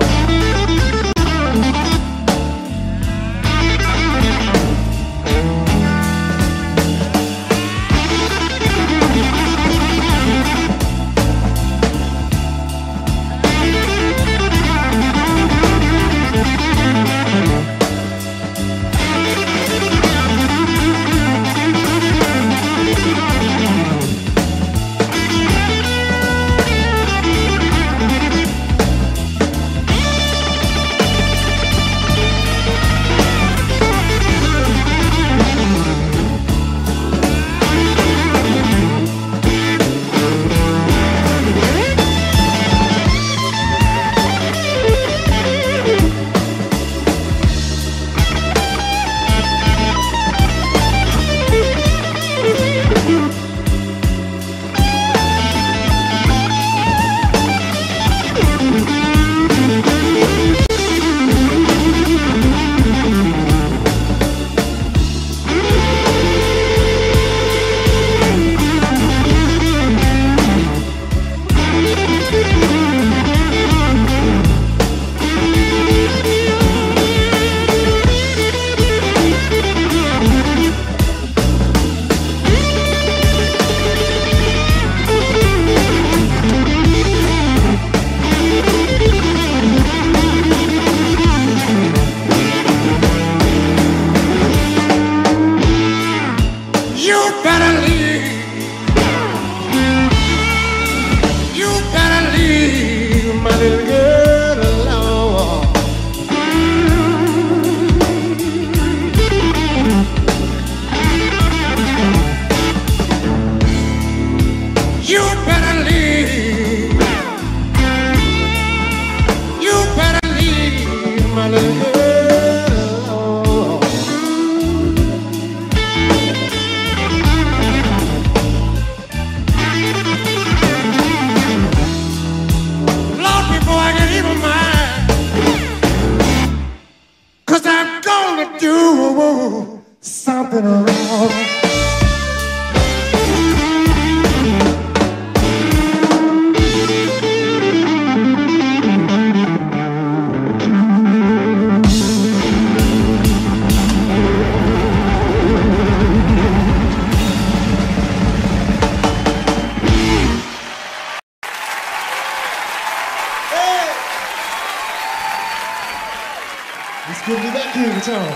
Something wrong. Let's give it back here, guitar.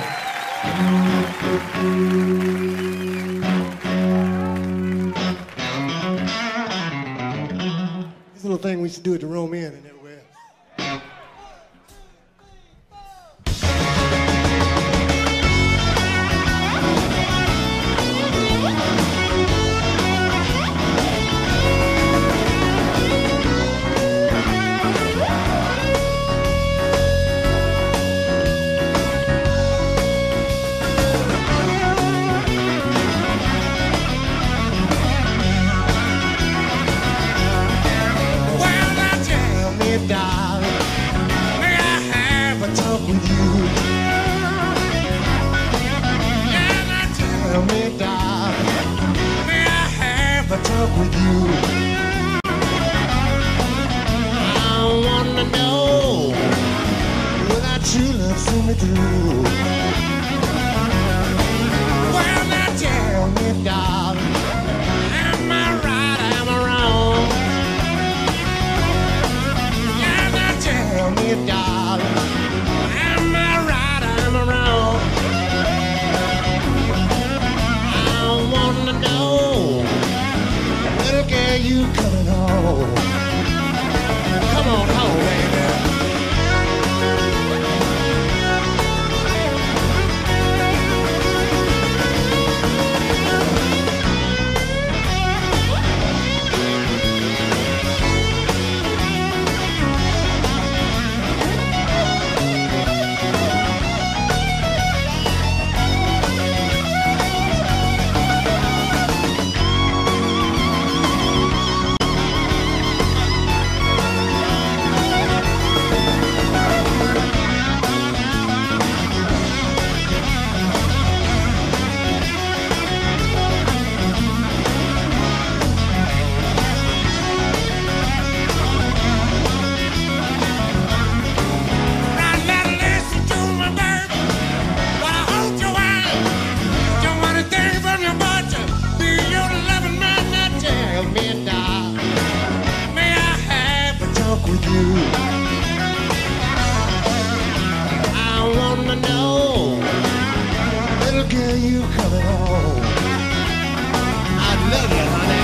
This little thing we used to do at the Rome Inn and everywhere else. With you, I wanna know will that true love see me through? Well, now tell me, darling, am I right? Am I wrong? Yeah, now tell me, darling, am I right? Am I wrong? I wanna know. Little girl, you coming home? Come on home, baby. girl, you coming home. I love you, honey.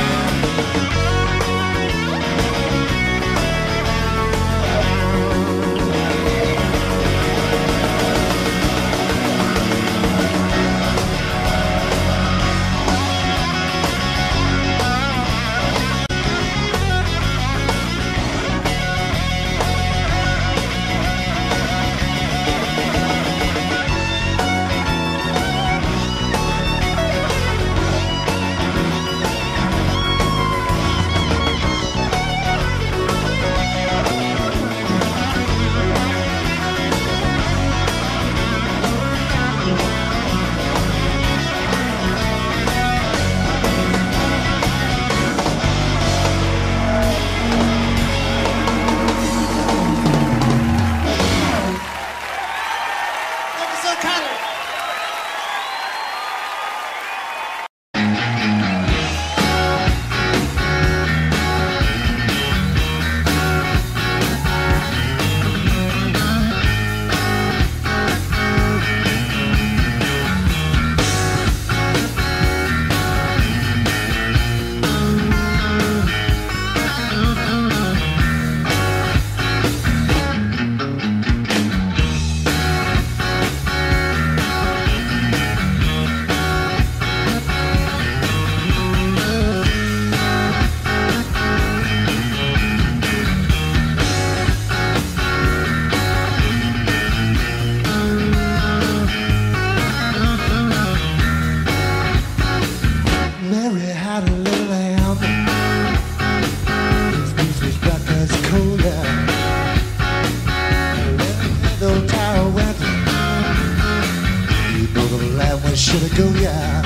Should I go, yeah?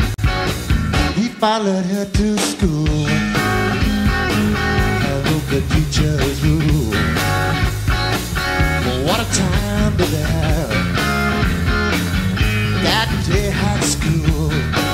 He followed her to school. I hope the teachers rule. But what a time did they have that day at school.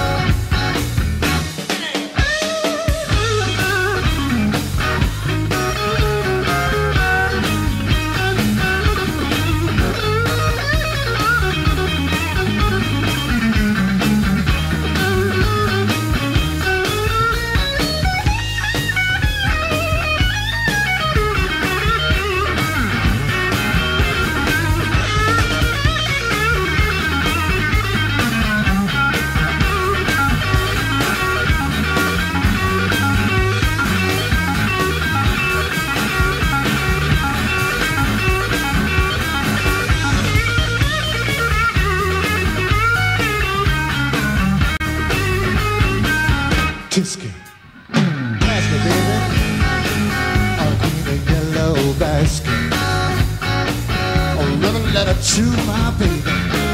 Tisky, pass me, baby, a green and yellow basket. Oh, little letter to my baby,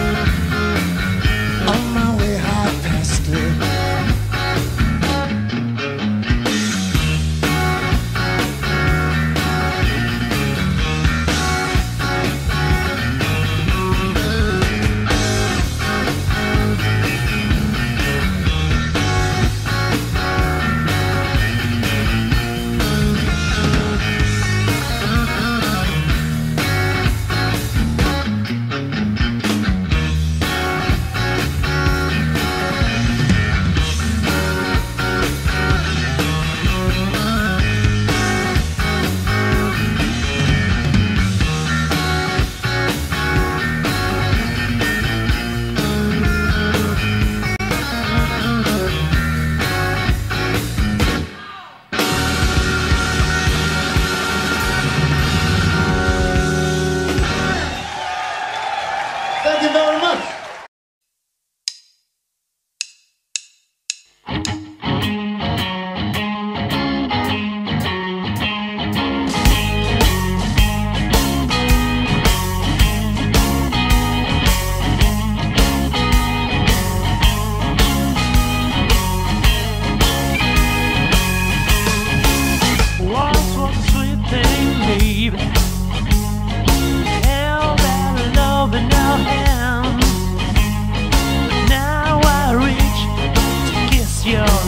on my way high past it. Thank you very much. Lost was a sweet thing, baby. Held that love in our hands. Now I reach to kiss your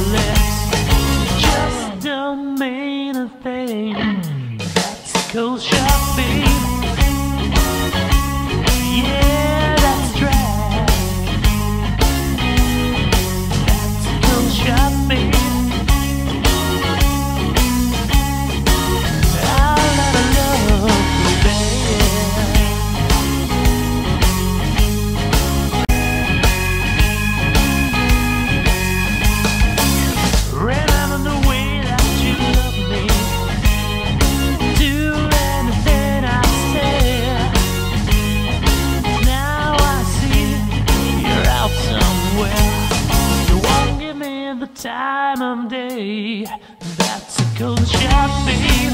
time of day. That's a cold shot, babe.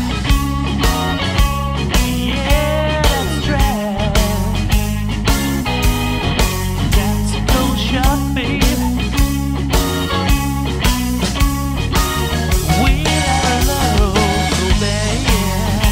Yeah, that's right. That's a cold shot, babe. Without love, so bad, yeah.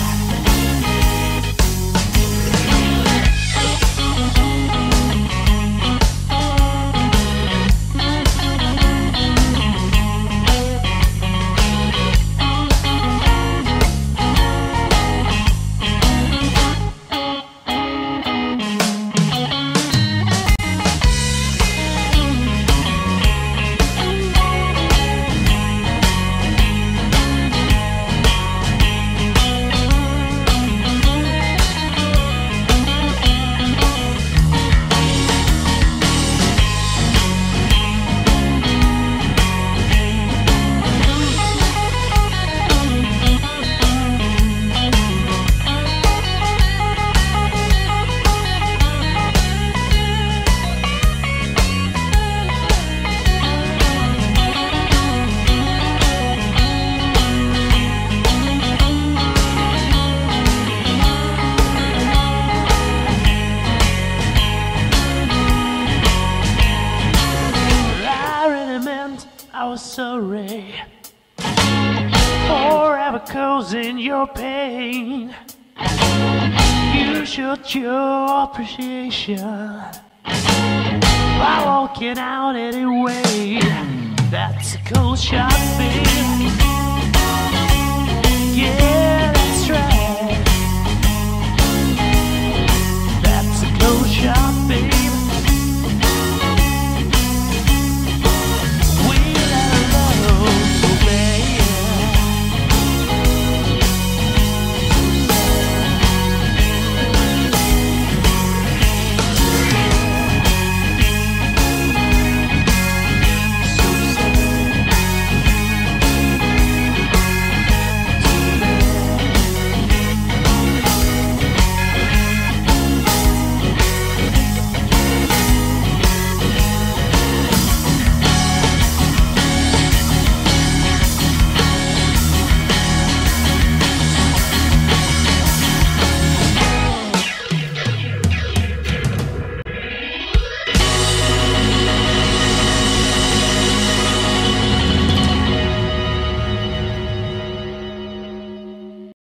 I was sorry forever causing your pain. You showed your appreciation by walking out anyway. That's a cold shot, babe. Yeah, that's right. That's a cold shot.